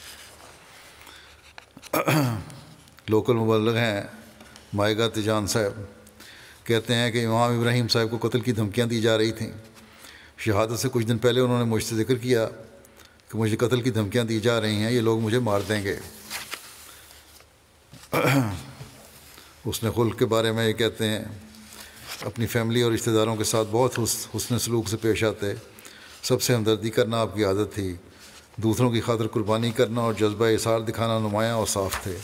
لوکل مبلغ ہیں مائگا تیجان صاحب، کہتے ہیں کہ امام ابراہیم صاحب کو قتل کی دھمکیاں دی جا رہی تھیں۔ شہادت سے کچھ دن پہلے انہوں نے مجھ سے ذکر کیا کہ مجھے قتل کی دھمکیاں دی جا رہی ہیں، یہ لوگ مجھے مار دیں گے۔ حسن خلق کے بارے میں یہ کہتے ہیں، اپنی فیملی اور رشتہ داروں کے ساتھ بہت حسن سلوک سے پیش آتے، سب سے ہمدردی کرنا آپ کی عادت تھی، دوسروں کی خاطر قربانی کرنا اور جذبہ اثار دکھانا نمایاں اور صاف تھے۔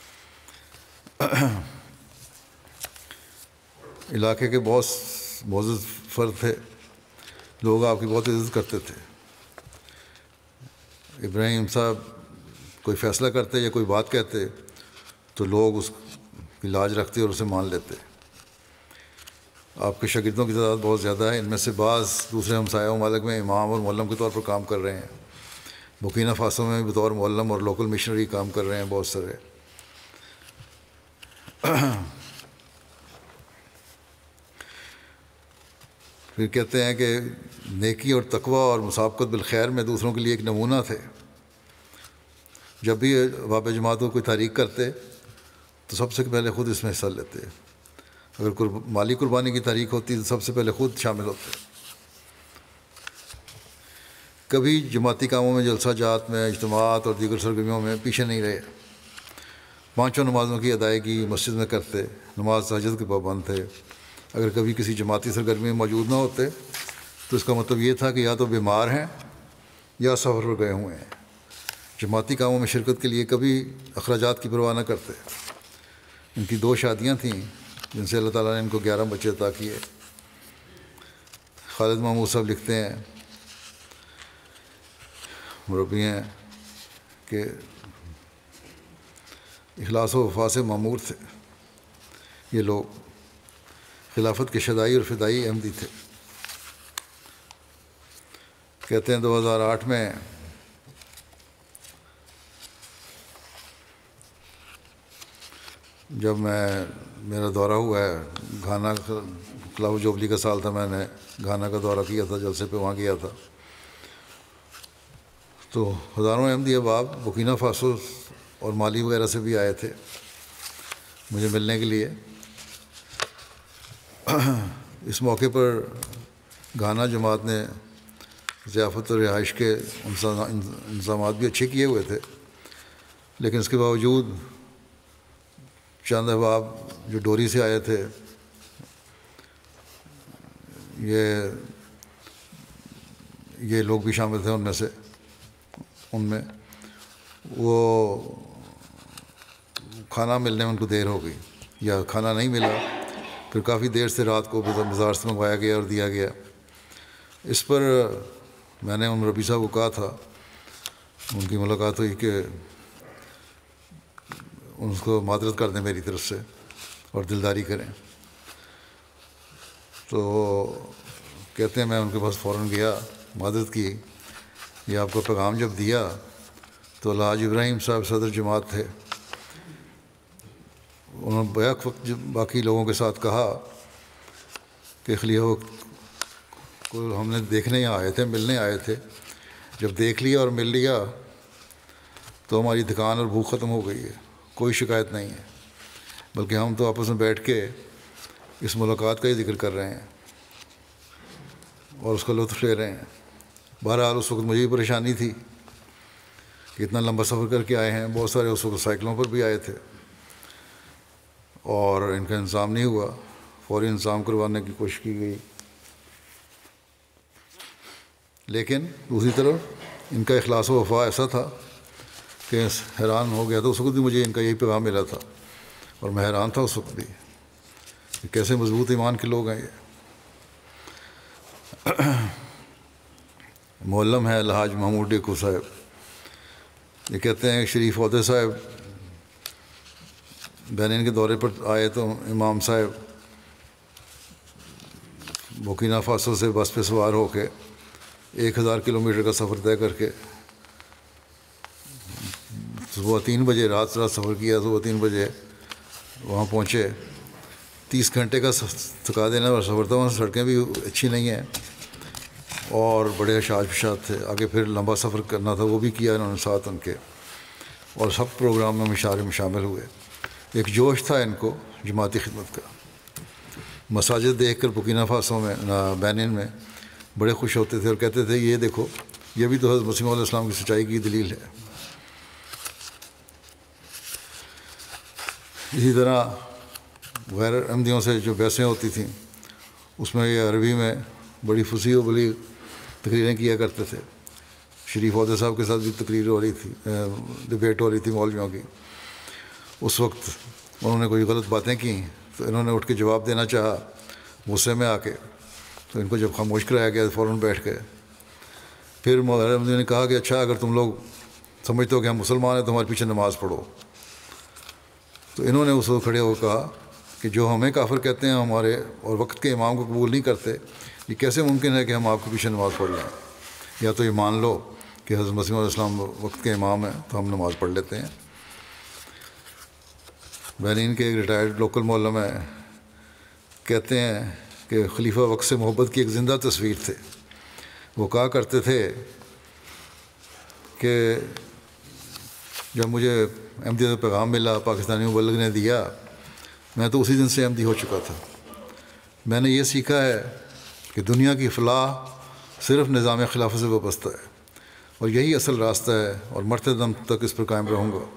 علاقے کے بہت معزز فرد تھے، لوگ آپ کی بہت عزت کرتے تھے۔ ابراہیم صاحب کوئی فیصلہ کرتے یا کوئی بات کہتے تو لوگ اس کی لاج رکھتے اور اسے مان لیتے۔ آپ کے شاگردوں کی تعداد بہت زیادہ ہے، ان میں سے بعض دوسرے ہمسایہ ممالک میں امام اور معلم کے طور پر کام کر رہے ہیں۔ برکینا فاسو میں بطور معلم اور لوکل مشنری کام کر رہے ہیں بہت سارے۔ پھر کہتے ہیں کہ نیکی اور تقوی اور مسابقت بالخیر میں دوسروں کے لیے ایک نمونہ تھے۔ جب بھی باب جماعت کو کوئی تحریک کرتے تو سب سے پہلے خود اس میں حصہ لیتے، اگر مالی قربانی کی تحریک ہوتی تو سب سے پہلے خود شامل ہوتے۔ کبھی جماعتی کاموں میں، جلسہ جات میں، اجتماعات اور دیگر سرگرمیوں میں پیچھے نہیں رہے۔ پانچوں نمازوں کی ادائیگی مسجد میں کرتے، نماز تہجد کے پابند تھے۔ اگر کبھی کسی جماعتی سرگرمی میں موجود نہ ہوتے تو اس کا مطلب یہ تھا کہ یا تو بیمار ہیں یا سفر پر گئے ہوئے ہیں۔ جماعتی کاموں میں شرکت کے لیے کبھی اخراجات کی پرواہ نہ کرتے۔ ان کی دو شادیاں تھیں جن سے اللہ تعالیٰ نے ان کو گیارہ بچے عطا کیے۔ خالد محمود صاحب لکھتے ہیں، مربی ہیں، کہ اخلاص و وفا سے معمور تھے یہ لوگ، خلافت کے شدائی اور فدائی احمدی تھے۔ کہتے ہیں دو ہزار آٹھ میں جب میں میرا دورہ ہوا ہے گھانا، خلاف جوبلی کا سال تھا، میں نے گھانا کا دورہ کیا تھا، جلسے پہ وہاں گیا تھا، تو ہزاروں احمدی احباب بورکینا فاسو اور مالی وغیرہ سے بھی آئے تھے مجھے ملنے کے لیے۔ اس موقع پر گھانا جماعت نے ضیافت اور رہائش کے انتظامات بھی اچھے کیے ہوئے تھے، لیکن اس کے باوجود چند احباب جو ڈوری سے آئے تھے، یہ یہ لوگ بھی شامل تھے ان میں سے ان میں وہ کھانا ملنے میں ان کو دیر ہو گئی یا کھانا نہیں ملا، پھر کافی دیر سے رات کو بازار سے منگوایا گیا اور دیا گیا۔ اس پر میں نے ان ربی صاحب کو کہا تھا، ان کی ملاقات ہوئی کہ ان کو معذرت کر دیں میری طرف سے اور دلداری کریں، تو کہتے ہیں میں ان کے پاس فوراً گیا، معذرت کی، یہ آپ کو پیغام جب دیا تو الحاج ابراہیم صاحب صدر جماعت تھے، انہوں نے بیک وقت باقی لوگوں کے ساتھ کہا کہ خلیفہ کو ہم نے دیکھنے یہاں آئے تھے، ملنے آئے تھے، جب دیکھ لیا اور مل لیا تو ہماری تھکان اور بھوک ختم ہو گئی ہے، کوئی شکایت نہیں ہے، بلکہ ہم تو آپس میں بیٹھ کے اس ملاقات کا ہی ذکر کر رہے ہیں اور اس کا لطف لے رہے ہیں۔ بہرحال اس وقت مجھے بھی پریشانی تھی کہ اتنا لمبا سفر کر کے آئے ہیں، بہت سارے اس وقت سائیکلوں پر بھی آئے تھے اور ان کا انتظام نہیں ہوا، فوری انتظام کروانے کی کوشش کی گئی، لیکن دوسری طرف ان کا اخلاص و وفا ایسا تھا کہ حیران ہو گیا تھا۔ اس وقت بھی مجھے ان کا یہی پیغام ملا تھا اور میں حیران تھا اس وقت بھی کہ کیسے مضبوط ایمان کے لوگ ہیں یہ۔ معلم ہے الحاج محمود ڈیکو صاحب، یہ کہتے ہیں شریف عہدے صاحب بینن کے دورے پر آئے تو امام صاحب بورکینا فاسو سے بس پہ سوار ہو کے ایک ہزار کلو میٹر کا سفر طے کر کے صبح تین بجے رات رات سفر کیا، صبح تین بجے وہاں پہنچے۔ تیس گھنٹے کا تھکا دینے والا سفر تھا، وہاں سڑکیں بھی اچھی نہیں ہیں اور بڑے اشاعت فشاعت تھے، آگے پھر لمبا سفر کرنا تھا، وہ بھی کیا انہوں نے ساتھ ان کے، اور سب پروگرام میں مشاعرے میں شامل ہوئے۔ ایک جوش تھا ان کو جماعتی خدمت کا، مساجد دیکھ کر بورکینا فاسو میں بینن میں بڑے خوش ہوتے تھے اور کہتے تھے یہ دیکھو یہ بھی تو حضرت مسیح علیہ السلام کی سچائی کی دلیل ہے۔ اسی طرح غیر احمدیوں سے جو بحثیں ہوتی تھیں اس میں یہ عربی میں بڑی فصیح و بلی تقریریں کیا کرتے تھے۔ شریف عہدے صاحب کے ساتھ بھی تقریر ہو رہی تھی، ڈبیٹ ہو رہی تھی مولویوں کی، اس وقت انہوں نے کوئی غلط باتیں کیں تو انہوں نے اٹھ کے جواب دینا چاہا غصے میں آ کے، تو ان کو جب خاموش کرایا گیا فوراً بیٹھ گئے۔ پھر غیر احمدیوں نے کہا کہ اچھا اگر تم لوگ سمجھتے ہو کہ ہم مسلمان ہیں تو ہمارے پیچھے نماز پڑھو، تو انہوں نے اس وقت کھڑے ہو کہا کہ جو ہمیں کافر کہتے ہیں ہمارے اور وقت کے امام کو قبول نہیں کرتے، یہ کیسے ممکن ہے کہ ہم آپ کے پیچھے نماز پڑھ لیں؟ یا تو یہ مان لو کہ حضرت مسیح علیہ السلام وقت کے امام ہیں تو ہم نماز پڑھ لیتے ہیں۔ بحرین کے ایک ریٹائرڈ لوکل معلم ہیں، کہتے ہیں کہ خلیفہ وقت سے محبت کی ایک زندہ تصویر تھے۔ وہ کہا کرتے تھے کہ جب مجھے احمدیت کا پیغام ملا، پاکستانی مبلغ نے دیا، میں تو اسی دن سے احمدی ہو چکا تھا۔ میں نے یہ سیکھا ہے کہ دنیا کی فلاح صرف نظام خلافت سے وابستہ ہے اور یہی اصل راستہ ہے اور مرتے دم تک اس پر قائم رہوں گا۔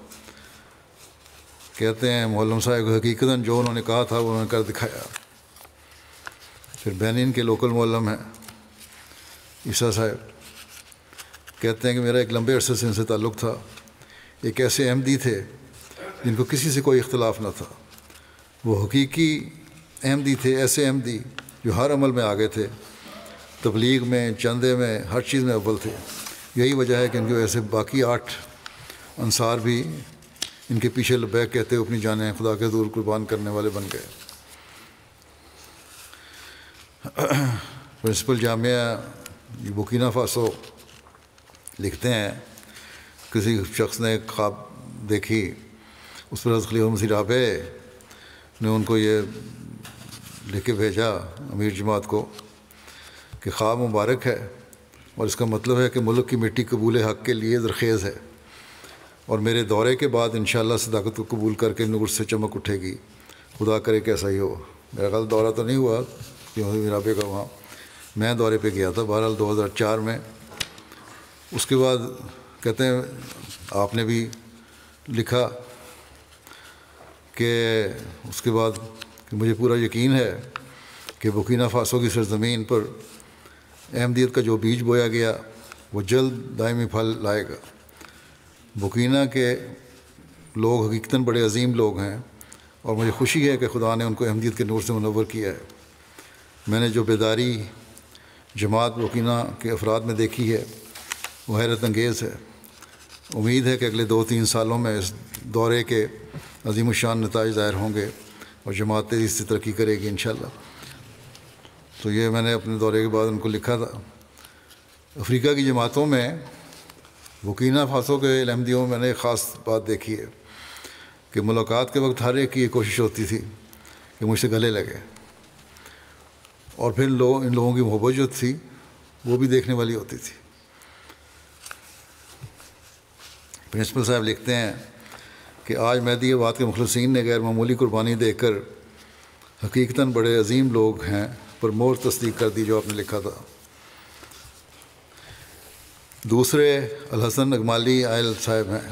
کہتے ہیں معلم صاحب حقیقتاً جو انہوں نے کہا تھا وہ انہوں نے کر دکھایا۔ پھر بینن کے لوکل معلم ہیں عیسیٰ صاحب، کہتے ہیں کہ میرا ایک لمبے عرصے سے ان سے تعلق تھا، ایک ایسے احمدی تھے جن کو کسی سے کوئی اختلاف نہ تھا، وہ حقیقی احمدی تھے، ایسے احمدی جو ہر عمل میں آگے تھے، تبلیغ میں، چندے میں، ہر چیز میں اول تھے۔ یہی وجہ ہے کہ ان کی وجہ سے باقی آٹھ انصار بھی ان کے پیچھے لبیک کہتے ہوئے اپنی جانیں خدا کے حضور قربان کرنے والے بن گئے۔ پرنسپل جامعہ بورکینا فاسو لکھتے ہیں، کسی شخص نے ایک خواب دیکھی، اس پر حضرت خلیفہ مسیح رابع نے ان کو یہ لکھ کے بھیجا امیر جماعت کو کہ خواب مبارک ہے، اور اس کا مطلب ہے کہ ملک کی مٹی قبول حق کے لیے زرخیز ہے، اور میرے دورے کے بعد انشاءاللہ صداقت کو قبول کر کے نور سے چمک اٹھے گی، خدا کرے کہ ایسا ہی ہو۔ میرا خیال دورہ تو نہیں ہوا کہ رابع کا وہاں، میں دورے پہ گیا تھا بہرحال دو ہزار چار میں۔ اس کے بعد کہتے ہیں آپ نے بھی لکھا کہ اس کے بعد کہ مجھے پورا یقین ہے کہ بورکینا فاسو کی سرزمین پر احمدیت کا جو بیج بویا گیا وہ جلد دائمی پھل لائے گا۔ بورکینا کے لوگ حقیقتاً بڑے عظیم لوگ ہیں، اور مجھے خوشی ہے کہ خدا نے ان کو احمدیت کے نور سے منور کیا ہے۔ میں نے جو بیداری جماعت بورکینا کے افراد میں دیکھی ہے وہ حیرت انگیز ہے۔ امید ہے کہ اگلے دو تین سالوں میں اس دورے کے عظیم الشان نتائج ظاہر ہوں گے اور جماعت تیزی سے ترقی کرے گی انشاءاللہ۔ تو یہ میں نے اپنے دورے کے بعد ان کو لکھا تھا۔ افریقہ کی جماعتوں میں بورکینا فاسو کے احمدیوں میں نے ایک خاص بات دیکھی ہے کہ ملاقات کے وقت ہر ایک کی یہ کوشش ہوتی تھی کہ مجھ سے گلے لگے، اور پھر لوگ ان لوگوں کی محبت جو تھی وہ بھی دیکھنے والی ہوتی تھی۔ پرنسپل صاحب لکھتے ہیں کہ آج مہدی آباد کے مخلصین نے غیر معمولی قربانی دے کر حقیقتاً بڑے عظیم لوگ ہیں پر مور تصدیق کر دی جو آپ نے لکھا تھا۔ دوسرے الحسن اکمالی عائل صاحب ہیں،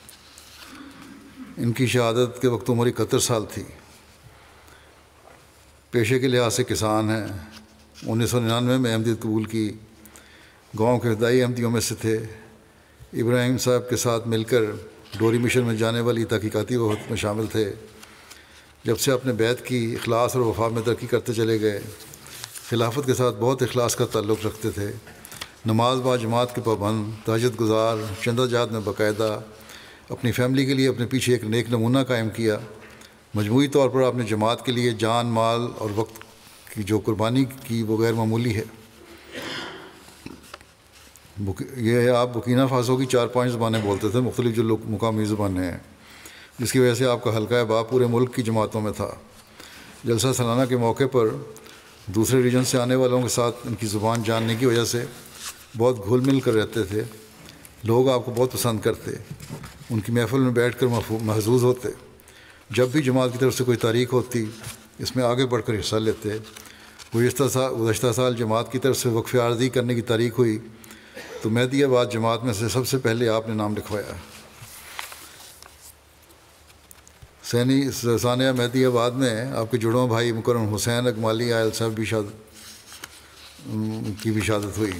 ان کی شہادت کے وقت عمر اکہتر سال تھی، پیشے کے لحاظ سے کسان ہیں، انیس سو ننانوے میں احمدیت قبول کی، گاؤں کے ابتدائی احمدیوں میں سے تھے۔ ابراہیم صاحب کے ساتھ مل کر ڈوری مشن میں جانے والی تحقیقاتی وفد میں شامل تھے۔ جب سے اپنے بیعت کی اخلاص اور وفا میں ترقی کرتے چلے گئے، خلافت کے ساتھ بہت اخلاص کا تعلق رکھتے تھے، نماز با جماعت کے پابند، تہجد گزار، چندہ جات میں باقاعدہ، اپنی فیملی کے لیے اپنے پیچھے ایک نیک نمونہ قائم کیا۔ مجموعی طور پر آپ نے جماعت کے لیے جان، مال اور وقت کی جو قربانی کی وہ غیر معمولی ہے۔ یہ ہے آپ بورکینا فاسو کی چار پانچ زبانیں بولتے تھے، مختلف جو لوگ مقامی زبانیں ہیں، جس کی وجہ سے آپ کا حلقہ باب پورے ملک کی جماعتوں میں تھا۔ جلسہ سالانہ کے موقع پر دوسرے ریجن سے آنے والوں کے ساتھ ان کی زبان جاننے کی وجہ سے بہت گھل مل کر رہتے تھے، لوگ آپ کو بہت پسند کرتے، ان کی محفل میں بیٹھ کر محظوظ ہوتے۔ جب بھی جماعت کی طرف سے کوئی تاریخ ہوتی اس میں آگے بڑھ کر حصہ لیتے۔ گزشتہ سال گزشتہ سال جماعت کی طرف سے وقف عارضی کرنے کی تاریخ ہوئی تو مہدی آباد جماعت میں سے سب سے پہلے آپ نے نام لکھوایا۔ سینی ثانیہ مہدی آباد میں آپ کے جڑواں بھائی مکرم حسین اکمالی عائل صاحب بھی شہادت کی بھی شہادت ہوئی۔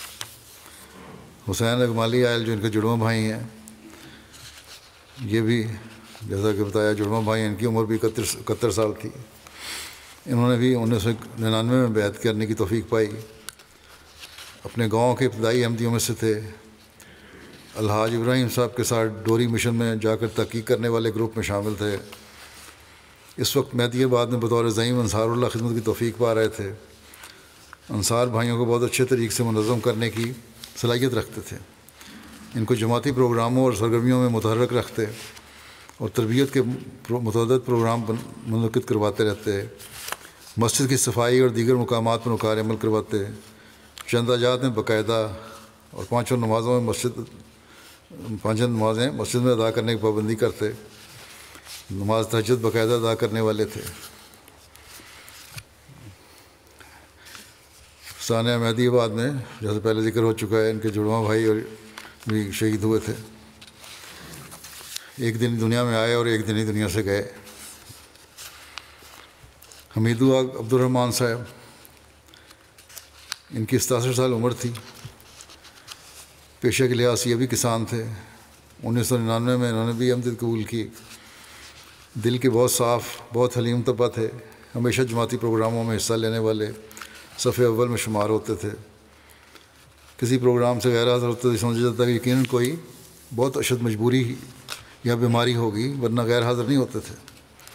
حسین اکمالی عائل جو ان کے جڑواں بھائی ہیں، یہ بھی جیسا کہ بتایا جڑواں بھائی، ان کی عمر بھی اکہتر اکہتر سال تھی۔ انہوں نے بھی انیس سو ننانوے میں بیعت کرنے کی توفیق پائی۔ اپنے گاؤں کے ابتدائی احمدیوں میں سے تھے۔ الحاج ابراہیم صاحب کے ساتھ ڈوری مشن میں جا کر تحقیق کرنے والے گروپ میں شامل تھے۔ اس وقت مہدی آباد میں بطور زعیم انصار اللہ خدمت کی توفیق پا رہے تھے۔ انصار بھائیوں کو بہت اچھے طریقے سے منظم کرنے کی صلاحیت رکھتے تھے، ان کو جماعتی پروگراموں اور سرگرمیوں میں متحرک رکھتے اور تربیت کے متعدد پروگرام منعقد کرواتے رہتے، مسجد کی صفائی اور دیگر مقامات پر وقار عمل کرواتے، چندہ جات میں باقاعدہ اور پانچوں نمازوں میں مسجد پانچوں نمازیں مسجد میں ادا کرنے کی پابندی کرتے، نماز تہجد باقاعدہ ادا کرنے والے تھے۔ ثانیہ مہدی آباد میں جیسے پہلے ذکر ہو چکا ہے، ان کے جڑواں بھائی اور بھی شہید ہوئے تھے، ایک دن دنیا میں آئے اور ایک دن ہی دنیا سے گئے۔ حمیدو عبد الرحمٰن صاحب، ان کی ستاسٹھ سال عمر تھی، پیشے کے لحاظ سے یہ بھی کسان تھے۔ انیس سو ننانوے میں انہوں نے بھی احمدیت قبول کی۔ دل کے بہت صاف، بہت حلیم طبع تھے، ہمیشہ جماعتی پروگراموں میں حصہ لینے والے صف اول میں شمار ہوتے تھے۔ کسی پروگرام سے غیر حاضر ہوتے تو سمجھا جاتا کہ یقیناً کوئی بہت اشد مجبوری یا بیماری ہوگی، ورنہ غیر حاضر نہیں ہوتے تھے۔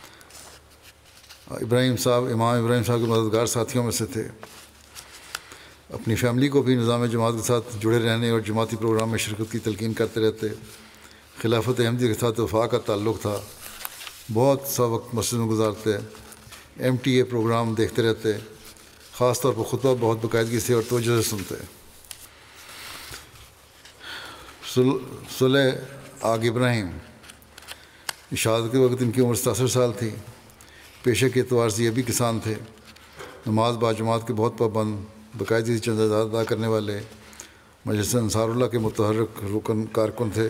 ابراہیم صاحب امام ابراہیم صاحب کے مددگار ساتھیوں میں سے تھے۔ اپنی فیملی کو بھی نظام جماعت کے ساتھ جڑے رہنے اور جماعتی پروگرام میں شرکت کی تلقین کرتے رہتے۔ خلافت احمدی کے ساتھ وفا کا تعلق تھا، بہت سا وقت مسجد میں گزارتے، ایم ٹی اے پروگرام دیکھتے رہتے، خاص طور پر خطبہ بہت باقاعدگی سے اور توجہ سے سنتے۔ صلح آگ ابراہیم شہادت کے وقت ان کی عمر ستاسٹھ سال تھی۔ پیشے کے اعتبار سے یہ بھی کسان تھے۔ نماز با جماعت کے بہت پابند، باقاعدگی سے چندہ ادا کرنے والے، مجلس انصار اللہ کے متحرک رکن کارکن تھے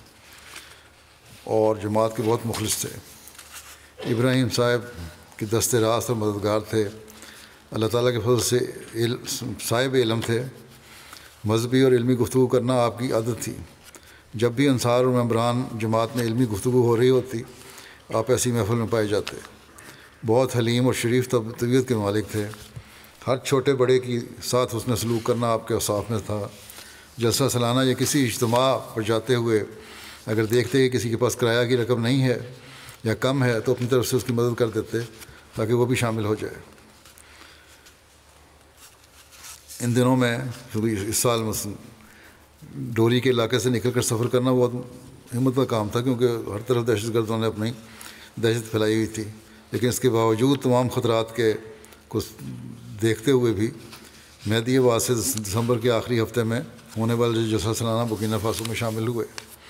اور جماعت کے بہت مخلص تھے۔ ابراہیم صاحب کے دست راست اور مددگار تھے۔ اللہ تعالیٰ کے فضل سے صاحب علم تھے۔ مذہبی اور علمی گفتگو کرنا آپ کی عادت تھی۔ جب بھی انصار اور ممبران جماعت میں علمی گفتگو ہو رہی ہوتی، آپ ایسی محفل میں پائے جاتے۔ بہت حلیم اور شریف طبیعت کے مالک تھے۔ ہر چھوٹے بڑے کے ساتھ حسن سلوک کرنا آپ کے اوصاف میں تھا۔ جلسہ سالانہ یا کسی اجتماع پر جاتے ہوئے اگر دیکھتے کہ کسی کے پاس کرایہ کی رقم نہیں ہے یا کم ہے تو اپنی طرف سے اس کی مدد کر دیتے تاکہ وہ بھی شامل ہو جائے۔ ان دنوں میں اس سال ڈوری کے علاقے سے نکل کر سفر کرنا بہت ہمت کا کام تھا، کیونکہ ہر طرف دہشت گردوں نے اپنی دہشت پھیلائی ہوئی تھی۔ لیکن اس کے باوجود تمام خطرات کے کو دیکھتے ہوئے بھی مہدی آباد سے دسمبر کے آخری ہفتے میں ہونے والے جلسہ سالانہ برکینا فاسو میں شامل ہوئے۔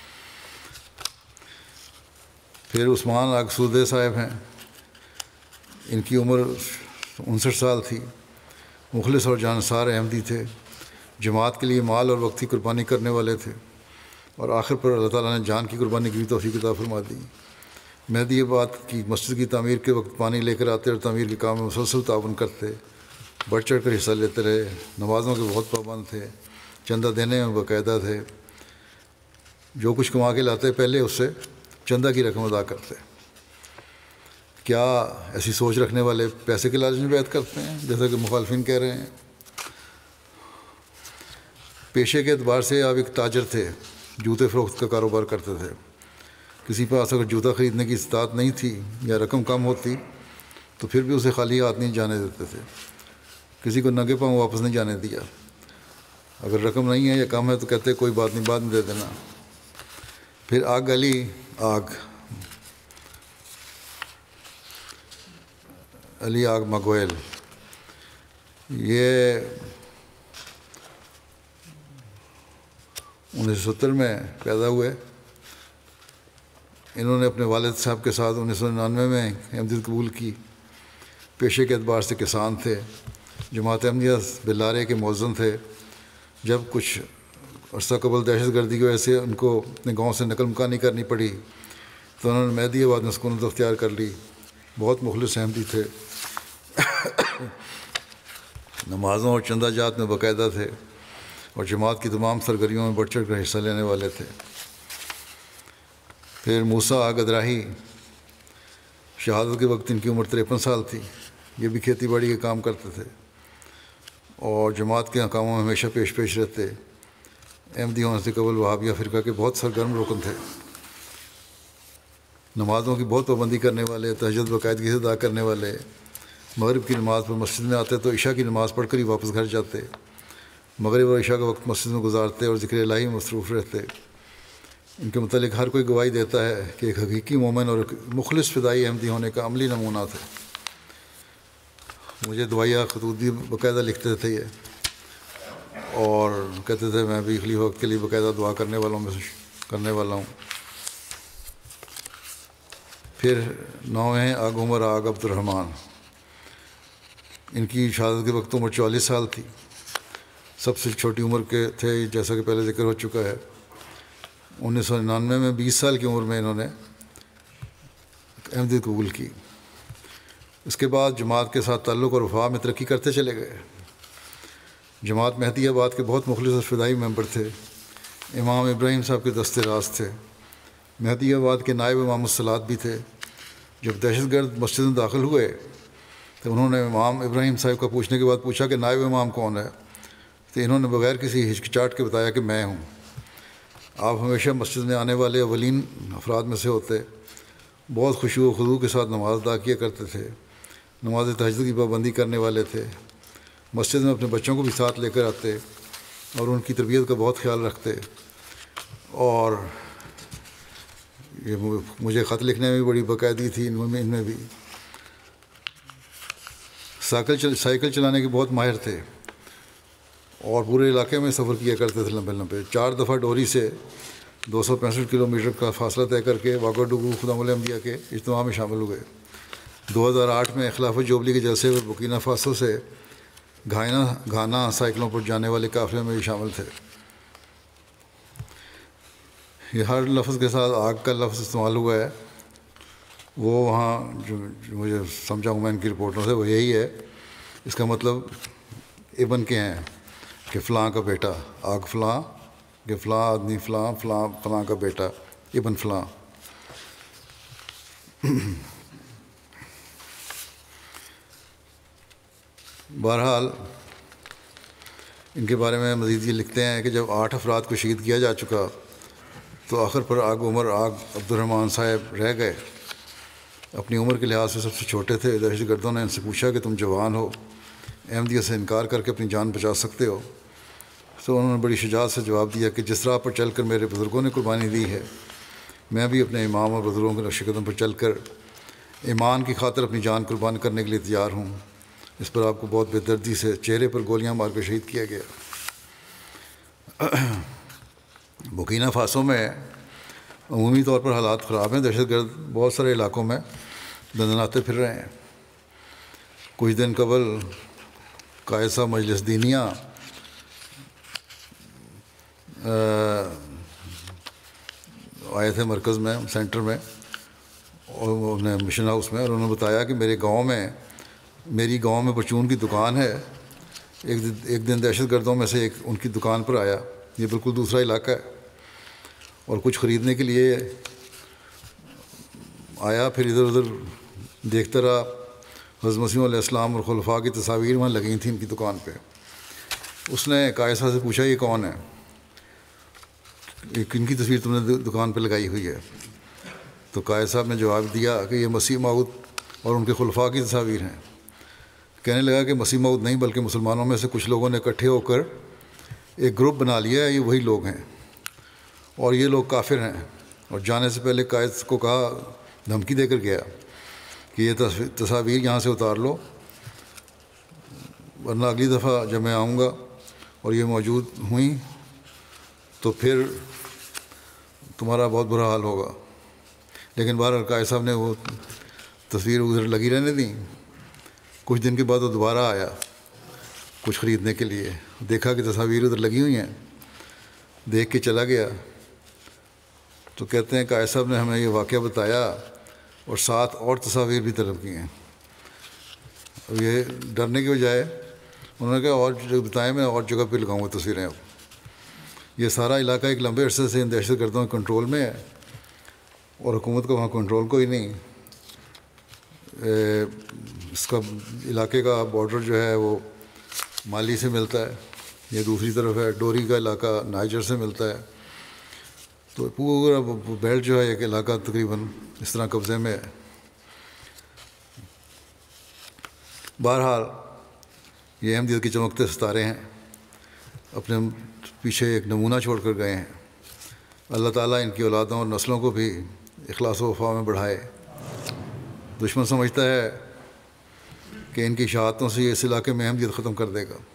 پھر عثمان آگسودے صاحب ہیں، ان کی عمر انسٹھ سال تھی۔ مخلص اور جانصار احمدی تھے، جماعت کے لیے مال اور وقت کی قربانی کرنے والے تھے، اور آخر پر اللہ تعالیٰ نے جان کی قربانی کی توفیق عطا فرما دی۔ مہدی آباد کی مسجد کی تعمیر کے وقت پانی لے کر آتے اور تعمیر کے کام میں مسلسل تعاون کرتے، بڑھ چڑھ کر حصہ لیتے رہے۔ نمازوں کے بہت پابند تھے، چندہ دینے میں باقاعدہ تھے۔ جو کچھ کما کے لاتے پہلے اس سے چندہ کی رقم ادا کرتے۔ کیا ایسی سوچ رکھنے والے پیسے کے لالچ میں بیعت کرتے ہیں جیسا کہ مخالفین کہہ رہے ہیں؟ پیشے کے اعتبار سے آپ ایک تاجر تھے، جوتے فروخت کا کاروبار کرتے تھے۔ کسی پاس اگر جوتا خریدنے کی استطاعت نہیں تھی یا رقم کم ہوتی تو پھر بھی اسے خالی ہاتھ نہیں جانے دیتے تھے۔ کسی کو ننگے پاؤں واپس نہیں جانے دیا۔ اگر رقم نہیں ہے یا کم ہے تو کہتے کوئی بات نہیں، بعد میں دے دینا۔ پھر آگ علی آگ علی آگ مگویل، یہ انیس سو ستر میں پیدا ہوئے۔ انہوں نے اپنے والد صاحب کے ساتھ انیس سو ننانوے میں احمدیت قبول کی۔ پیشے کے اعتبار سے کسان تھے، جماعت احمدیہ بلارے کے مؤذن تھے۔ جب کچھ عرصہ قبل دہشت گردی کی وجہ سے ان کو اپنے گاؤں سے نقل مکانی کرنی پڑی تو انہوں نے مہدی آباد میں سکونت اختیار کر لی۔ بہت مخلص احمدی تھے، نمازوں اور چندہ جات میں باقاعدہ تھے اور جماعت کی تمام سرگرمیوں میں بڑھ چڑھ کر حصہ لینے والے تھے۔ پھر موسیٰ آگ ادراہی، شہادت کے وقت ان کی عمر تریپن سال تھی۔ یہ بھی کھیتی باڑی کے کام کرتے تھے اور جماعت کے کاموں میں ہمیشہ پیش پیش رہتے۔ احمدی ہونے سے قبل وہابیہ فرقہ کے بہت سرگرم رکن تھے۔ نمازوں کی بہت پابندی کرنے والے، تہجد باقاعدگی سے ادا کرنے والے۔ مغرب کی نماز پر مسجد میں آتے تو عشاء کی نماز پڑھ کر ہی واپس گھر جاتے۔ مغرب اور عشاء کا وقت مسجد میں گزارتے اور ذکر الہی میں مصروف رہتے۔ ان کے متعلق ہر کوئی گواہی دیتا ہے کہ ایک حقیقی مومن اور مخلص فدائی احمدی ہونے کا عملی نمونہ تھے۔ مجھے دعائیہ خطوط بھی باقاعدہ لکھتے تھے یہ، اور کہتے تھے میں بھی خلیفہ وقت کے لیے باقاعدہ دعا کرنے والوں میں سے کرنے والا ہوں۔ پھر نویں ہیں آگ عمر آگ عبد الرحمن، ان کی شہادت کے وقت عمر چوالیس سال تھی۔ سب سے چھوٹی عمر کے تھے، جیسا کہ پہلے ذکر ہو چکا ہے۔ انیس سو ننانوے میں بیس سال کی عمر میں انہوں نے احمدیت قبول کی۔ اس کے بعد جماعت کے ساتھ تعلق اور وفا میں ترقی کرتے چلے گئے۔ جماعت مہدی آباد کے بہت مخلص اور فدائی ممبر تھے۔ امام ابراہیم صاحب کے دست راست تھے۔ مہدی آباد کے نائب امام الصلاۃ بھی تھے۔ جب دہشت گرد مسجد میں داخل ہوئے تو انہوں نے امام ابراہیم صاحب کا پوچھنے کے بعد پوچھا کہ نائب امام کون ہے، تو انہوں نے بغیر کسی ہچکچاہٹ کے بتایا کہ میں ہوں۔ آپ ہمیشہ مسجد میں آنے والے اولین افراد میں سے ہوتے، بہت خشوع و خضوع کے ساتھ نماز ادا کیا کرتے تھے، نماز تہجد کی پابندی کرنے والے تھے، مسجد میں اپنے بچوں کو بھی ساتھ لے کر آتے اور ان کی تربیت کا بہت خیال رکھتے، اور یہ مجھے خط لکھنے میں بھی بڑی باقاعدگی تھی ان میں ان میں بھی۔ سائیکل چل سائیکل چلانے کے بہت ماہر تھے اور پورے علاقے میں سفر کیا کرتے تھے لمبے لمبے۔ چار دفعہ ڈوری سے دو سو پینسٹھ کلو میٹر کا فاصلہ طے کر کے واگا ڈوگو خدام الانبیاء کے اجتماع میں شامل ہوئے۔ دو ہزار آٹھ میں خلافت جوبلی کے جلسے میں بورکینا فاسو سے گھانا گھانا سائیکلوں پر جانے والے قافلے میں بھی شامل تھے۔ یہ ہر لفظ کے ساتھ آگ کا لفظ استعمال ہوا ہے، وہ وہاں جو جو مجھے سمجھا ہوں میں ان کی رپورٹوں سے وہ یہی ہے۔ اس کا مطلب ابن کے ہیں کہ فلاں کا بیٹا، آگ فلاں کہ فلاں آدمی فلاں فلاں فلاں کا بیٹا ابن فلاں۔ بہرحال ان کے بارے میں مزید یہ لکھتے ہیں کہ جب آٹھ افراد کو شہید کیا جا چکا تو آخر پر آگ عمر آگ عبد الرحمن صاحب رہ گئے۔ اپنی عمر کے لحاظ سے سب سے چھوٹے تھے۔ دہشت گردوں نے ان سے پوچھا کہ تم جوان ہو، احمدیت سے انکار کر کے اپنی جان بچا سکتے ہو؟ تو انہوں نے بڑی شجاعت سے جواب دیا کہ جس راہ پر چل کر میرے بزرگوں نے قربانی دی ہے، میں بھی اپنے امام اور بزرگوں کے نقش قدم پر چل کر ایمان کی خاطر اپنی جان قربان کرنے کے لیے تیار ہوں۔ اس پر آپ کو بہت بے دردی سے چہرے پر گولیاں مار کر شہید کیا گیا۔ بورکینا فاسو میں عمومی طور پر حالات خراب ہیں۔ دہشت گرد بہت سارے علاقوں میں دندناتے پھر رہے ہیں۔ کچھ دن قبل قائصہ مجلس دینیہ آئے تھے مرکز میں، سینٹر میں، اور انہیں مشن ہاؤس میں، اور انہوں نے بتایا کہ میرے گاؤں میں میری گاؤں میں پرچون کی دکان ہے۔ ایک ایک دن دہشت گردوں میں سے ایک ان کی دکان پر آیا، یہ بالکل دوسرا علاقہ ہے، اور کچھ خریدنے کے لیے آیا، پھر ادھر ادھر دیکھتا رہا۔ حضرت مسیح علیہ السلام اور خلفاء کی تصاویر وہاں لگی تھیں ان کی دکان پہ۔ اس نے قائصہ سے پوچھا یہ کون ہے، یہ کن کی تصویر تم نے دکان پہ لگائی ہوئی ہے؟ تو قائد صاحب نے جواب دیا کہ یہ مسیح موعود اور ان کے خلفاء کی تصاویر ہیں۔ کہنے لگا کہ مسیح موعود نہیں بلکہ مسلمانوں میں سے کچھ لوگوں نے اکٹھے ہو کر ایک گروپ بنا لیا ہے، یہ وہی لوگ ہیں اور یہ لوگ کافر ہیں۔ اور جانے سے پہلے قائد کو کہا، دھمکی دے کر گیا کہ یہ تصاویر یہاں سے اتار لو، ورنہ اگلی دفعہ جب میں آؤں گا اور یہ موجود ہوئیں تو پھر تمہارا بہت برا حال ہوگا۔ لیکن بہرحال قائد صاحب نے وہ تصویر ادھر لگی رہنے دیں۔ کچھ دن کے بعد وہ دوبارہ آیا کچھ خریدنے کے لیے، دیکھا کہ تصاویر ادھر لگی ہوئی ہیں، دیکھ کے چلا گیا۔ تو کہتے ہیں قائد صاحب نے ہمیں یہ واقعہ بتایا اور ساتھ اور تصاویر بھی طلب کی ہیں۔ اب یہ ڈرنے کی بجائے انہوں نے کہا اور جو بتائیں میں اور جگہ پہ لگاؤں گا تصویریں۔ اب یہ سارا علاقہ ایک لمبے عرصے سے ان دہشت گردوں کے کنٹرول میں ہے اور حکومت کا وہاں کنٹرول کوئی نہیں۔ اس کا علاقے کا بارڈر جو ہے وہ مالی سے ملتا ہے، یہ دوسری طرف ہے، ڈوری کا علاقہ نائجر سے ملتا ہے، تو پورا بیلٹ جو ہے ایک علاقہ تقریباً اس طرح قبضے میں ہے۔ بہرحال یہ احمدیت کے چمکتے ستارے ہیں، اپنے پیچھے ایک نمونہ چھوڑ کر گئے ہیں۔ اللہ تعالیٰ ان کی اولادوں اور نسلوں کو بھی اخلاص و وفا میں بڑھائے۔ دشمن سمجھتا ہے کہ ان کی شہادتوں سے یہ اس علاقے میں احمدیت ختم کر دے گا،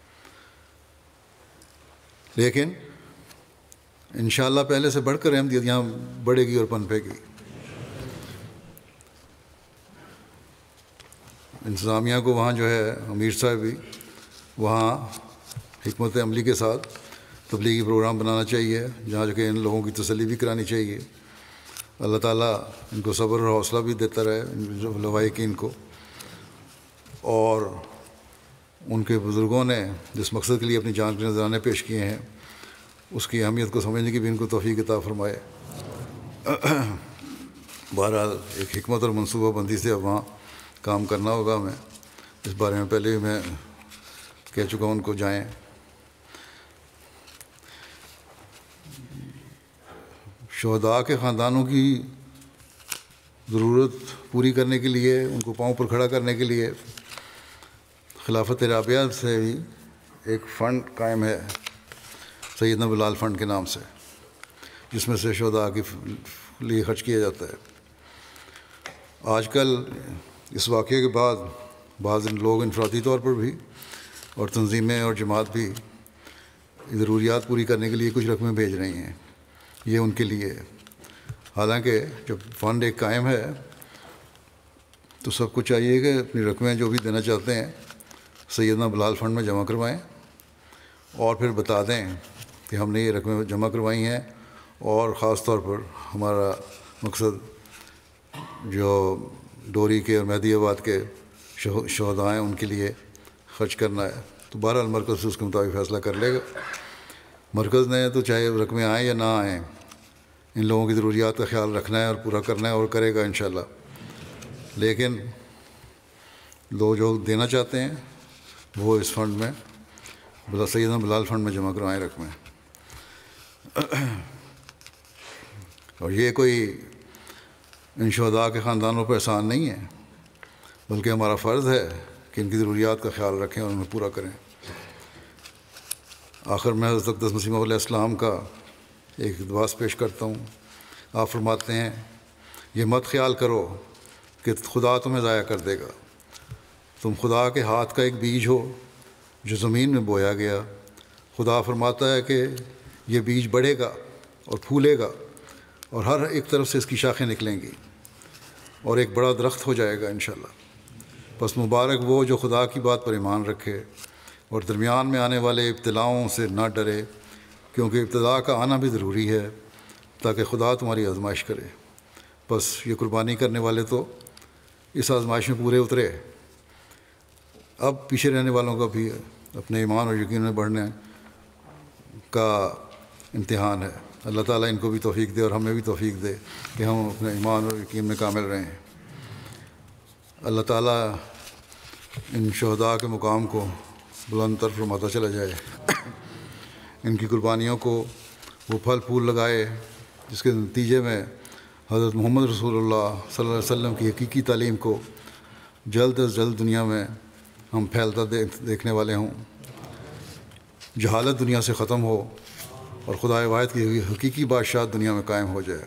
لیکن انشاءاللہ پہلے سے بڑھ کر احمدیت یہاں بڑھے گی اور پنپے گی۔ انتظامیہ کو وہاں جو ہے امیر صاحب بھی وہاں حکمت عملی کے ساتھ تبلیغی پروگرام بنانا چاہیے، جہاں جو کہ ان لوگوں کی تسلی بھی کرانی چاہیے۔ اللہ تعالیٰ ان کو صبر اور حوصلہ بھی دیتا رہے لوائقین کو، اور ان کے بزرگوں نے جس مقصد کے لیے اپنی جان کے نذرانے پیش کیے ہیں اس کی اہمیت کو سمجھنے کی بھی ان کو توفیق عطا فرمائے۔ بہرحال ایک حکمت اور منصوبہ بندی سے اب وہاں کام کرنا ہوگا ہمیں. اس بارے میں پہلے بھی میں کہہ چکا ہوں ان کو جائیں. شہداء کے خاندانوں کی ضرورت پوری کرنے کے لیے، ان کو پاؤں پر کھڑا کرنے کے لیے خلافت رابعہ سے بھی ایک فنڈ قائم ہے سیدنا بلال فنڈ کے نام سے، جس میں سے شہداء کے لیے خرچ کیا جاتا ہے. آج کل اس واقعے کے بعد بعض لوگ انفرادی طور پر بھی اور تنظیمیں اور جماعت بھی ضروریات پوری کرنے کے لیے کچھ رقمیں بھیج رہی ہیں. یہ ان کے لیے ہے. حالانکہ جب فنڈ ایک قائم ہے تو سب کو چاہیے کہ اپنی رقمیں جو بھی دینا چاہتے ہیں سیدنا بلال فنڈ میں جمع کروائیں اور پھر بتا دیں کہ ہم نے یہ رقمیں جمع کروائی ہیں اور خاص طور پر ہمارا مقصد جو ڈوری کے اور مہدی آباد کے شہداء ہیں ان کے لیے خرچ کرنا ہے. تو بہرحال مرکز سے اس کے مطابق فیصلہ کر لے گا. مرکز نے تو چاہے رقمیں آئیں یا نہ آئیں ان لوگوں کی ضروریات کا خیال رکھنا ہے اور پورا کرنا ہے اور کرے گا انشاءاللہ. لیکن لوگ جو دینا چاہتے ہیں وہ اس فنڈ میں بلا سیدنا بلال فنڈ میں جمع کروائیں رقمیں. اور یہ کوئی ان شہداء کے خاندانوں پر احسان نہیں ہے، بلکہ ہمارا فرض ہے کہ ان کی ضروریات کا خیال رکھیں اور انہیں پورا کریں. آخر میں حضرت اقدس مسیح موعود علیہ السلام کا ایک اقتباس پیش کرتا ہوں. آپ فرماتے ہیں یہ مت خیال کرو کہ خدا تمہیں ضائع کر دے گا. تم خدا کے ہاتھ کا ایک بیج ہو جو زمین میں بویا گیا. خدا فرماتا ہے کہ یہ بیج بڑھے گا اور پھولے گا اور ہر ایک طرف سے اس کی شاخیں نکلیں گی اور ایک بڑا درخت ہو جائے گا انشاءاللہ. پس مبارک وہ جو خدا کی بات پر ایمان رکھے اور درمیان میں آنے والے ابتلاؤں سے نہ ڈرے، کیونکہ ابتلا کا آنا بھی ضروری ہے تاکہ خدا تمہاری آزمائش کرے. بس یہ قربانی کرنے والے تو اس آزمائش میں پورے اترے. اب پیچھے رہنے والوں کا بھی اپنے ایمان اور یقین میں بڑھنے کا امتحان ہے. اللہ تعالیٰ ان کو بھی توفیق دے اور ہمیں بھی توفیق دے کہ ہم اپنے ایمان اور یقین میں کامل رہیں. اللہ تعالیٰ ان شہداء کے مقام کو بلند تر فرماتا چلا جائے، ان کی قربانیوں کو وہ پھل پھول لگائے جس کے نتیجے میں حضرت محمد رسول اللہ صلی اللہ علیہ وسلم کی حقیقی تعلیم کو جلد از جلد دنیا میں ہم پھیلتا دیکھنے والے ہوں. جہالت دنیا سے ختم ہو اور خدائے واحد کی حقیقی بادشاہت دنیا میں قائم ہو جائے.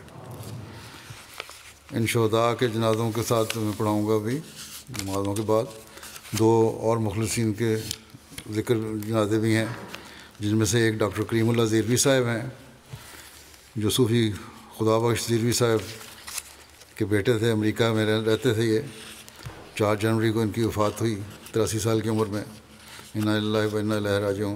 ان شہداء کے جنازوں کے ساتھ میں پڑھاؤں گا بھی نمازوں کے بعد دو اور مخلصین کے ذکر جنازے بھی ہیں، جن میں سے ایک ڈاکٹر کریم اللہ زیروی صاحب ہیں جو صوفی خدا بخش زیروی صاحب کے بیٹے تھے. امریکہ میں رہتے تھے. یہ چار جنوری کو ان کی وفات ہوئی تراسی سال کی عمر میں. انا للہ و انا الیہ راجعون.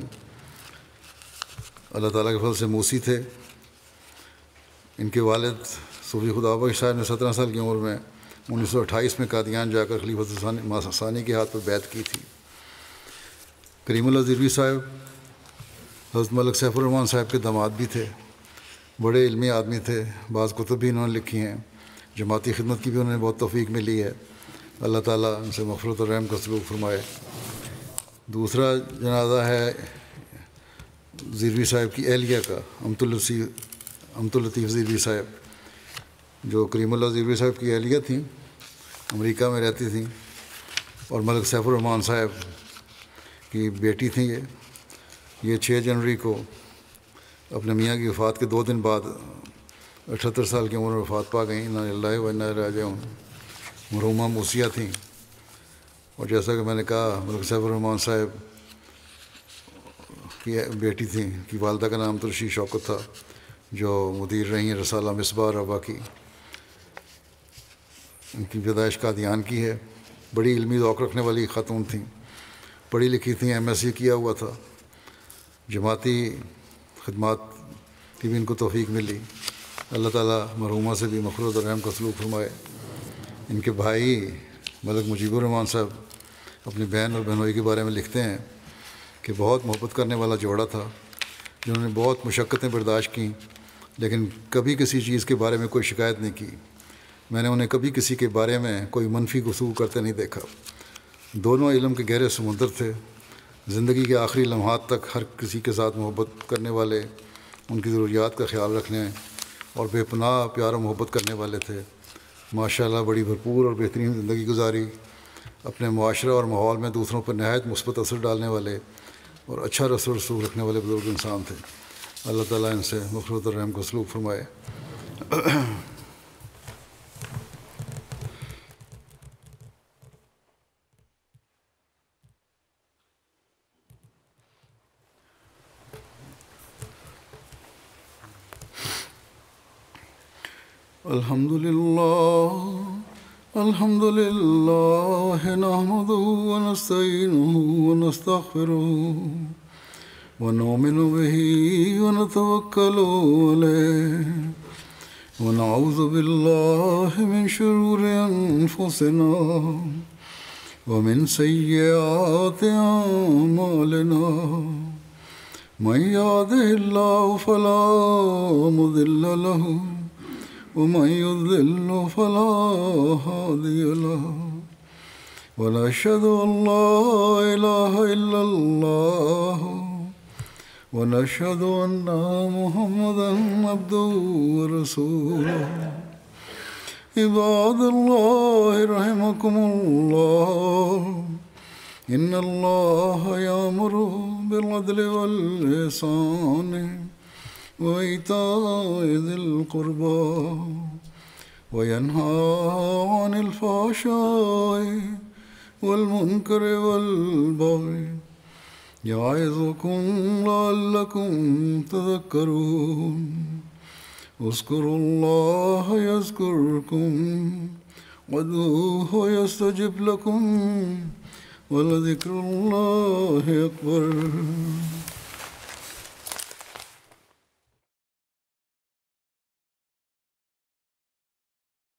اللہ تعالیٰ کے فضل سے موسی تھے. ان کے والد صوفی خدا بخش صاحب نے سترہ سال کی عمر میں انیس سو اٹھائیس میں قادیان جا کر خلیفۃ ثانی ثانی کے ہاتھ پر بیعت کی تھی. کریم اللہ زیروی صاحب حضرت ملک سیف الرحمن صاحب کے داماد بھی تھے. بڑے علمی آدمی تھے. بعض کتب بھی انہوں نے لکھی ہیں. جماعتی خدمت کی بھی انہوں نے بہت توفیق ملی ہے. اللہ تعالیٰ ان سے مغفرت اور رحم کا سلوک فرمائے. دوسرا جنازہ ہے زیروی صاحب کی اہلیہ کا، امت اللطیف امت اللطیف زیروی صاحب، جو کریم اللہ زیروی صاحب کی اہلیہ تھیں، امریکہ میں رہتی تھیں اور ملک سیف الرحمن صاحب کی بیٹی تھیں. یہ یہ چھ جنوری کو اپنے میاں کی وفات کے دو دن بعد اٹھہتر سال کی عمر میں وفات پا گئیں. انا للہ و انا الیہ راجعون. مرحومہ موسیہ تھیں. اور جیسا کہ میں نے کہا ملک سیف الرحمن صاحب کی بیٹی تھیں، کی والدہ کا نام ترشی شوکت تھا، جو مدیر رہی ہیں رسالہ مصباح روا کی. ان کی پیدائش قادیان کی ہے. بڑی علمی ذوق رکھنے والی خاتون تھیں. پڑھی لکھی تھیں. ایم ایس سی کیا ہوا تھا. جماعتی خدمات کی بھی ان کو توفیق ملی. اللہ تعالیٰ مرحومہ سے بھی مغفرت اور رحم کا سلوک فرمائے. ان کے بھائی ملک مجیب الرحمن صاحب اپنی بہن اور بہنوئی کے بارے میں لکھتے ہیں کہ بہت محبت کرنے والا جوڑا تھا، جنہوں نے بہت مشقتیں برداشت کیں لیکن کبھی کسی چیز کے بارے میں کوئی شکایت نہیں کی. میں نے انہیں کبھی کسی کے بارے میں کوئی منفی گفتگو کرتے نہیں دیکھا۔ دونوں علم کے گہرے سمندر تھے، زندگی کے آخری لمحات تک ہر کسی کے ساتھ محبت کرنے والے، ان کی ضروریات کا خیال رکھنے اور بے پناہ پیار و محبت کرنے والے تھے۔ ماشاء اللہ بڑی بھرپور اور بہترین زندگی گزاری، اپنے معاشرہ اور ماحول میں دوسروں پر نہایت مثبت اثر ڈالنے والے اور اچھا رسم و رسوخ رکھنے والے بزرگ انسان تھے۔ اللہ تعالیٰ ان سے مغفرت اور رحم کو سلوک فرمائے۔ الحمد للہ الحمد للہ نحمده ونستعینه ونستغفره ونؤمن به ونتوکل علیہ ونعوذ باللہ من شرور انفسنا ومن سیئات اعمالنا من يهده الله فلا مضل له ومن يضلل فلا هادي له ونشهد أن لا إله إلا الله ونشهد أن محمدا عبده ورسوله عباد الله رحمكم الله إن الله يأمر بالعدل والإحسان وإيتاء ذي القربى وينهى عن الفحشاء والمنكر والبغي يعظكم لعلكم تذكرون اذكروا الله يذكركم وادعوه يستجب لكم ولذكر الله أكبر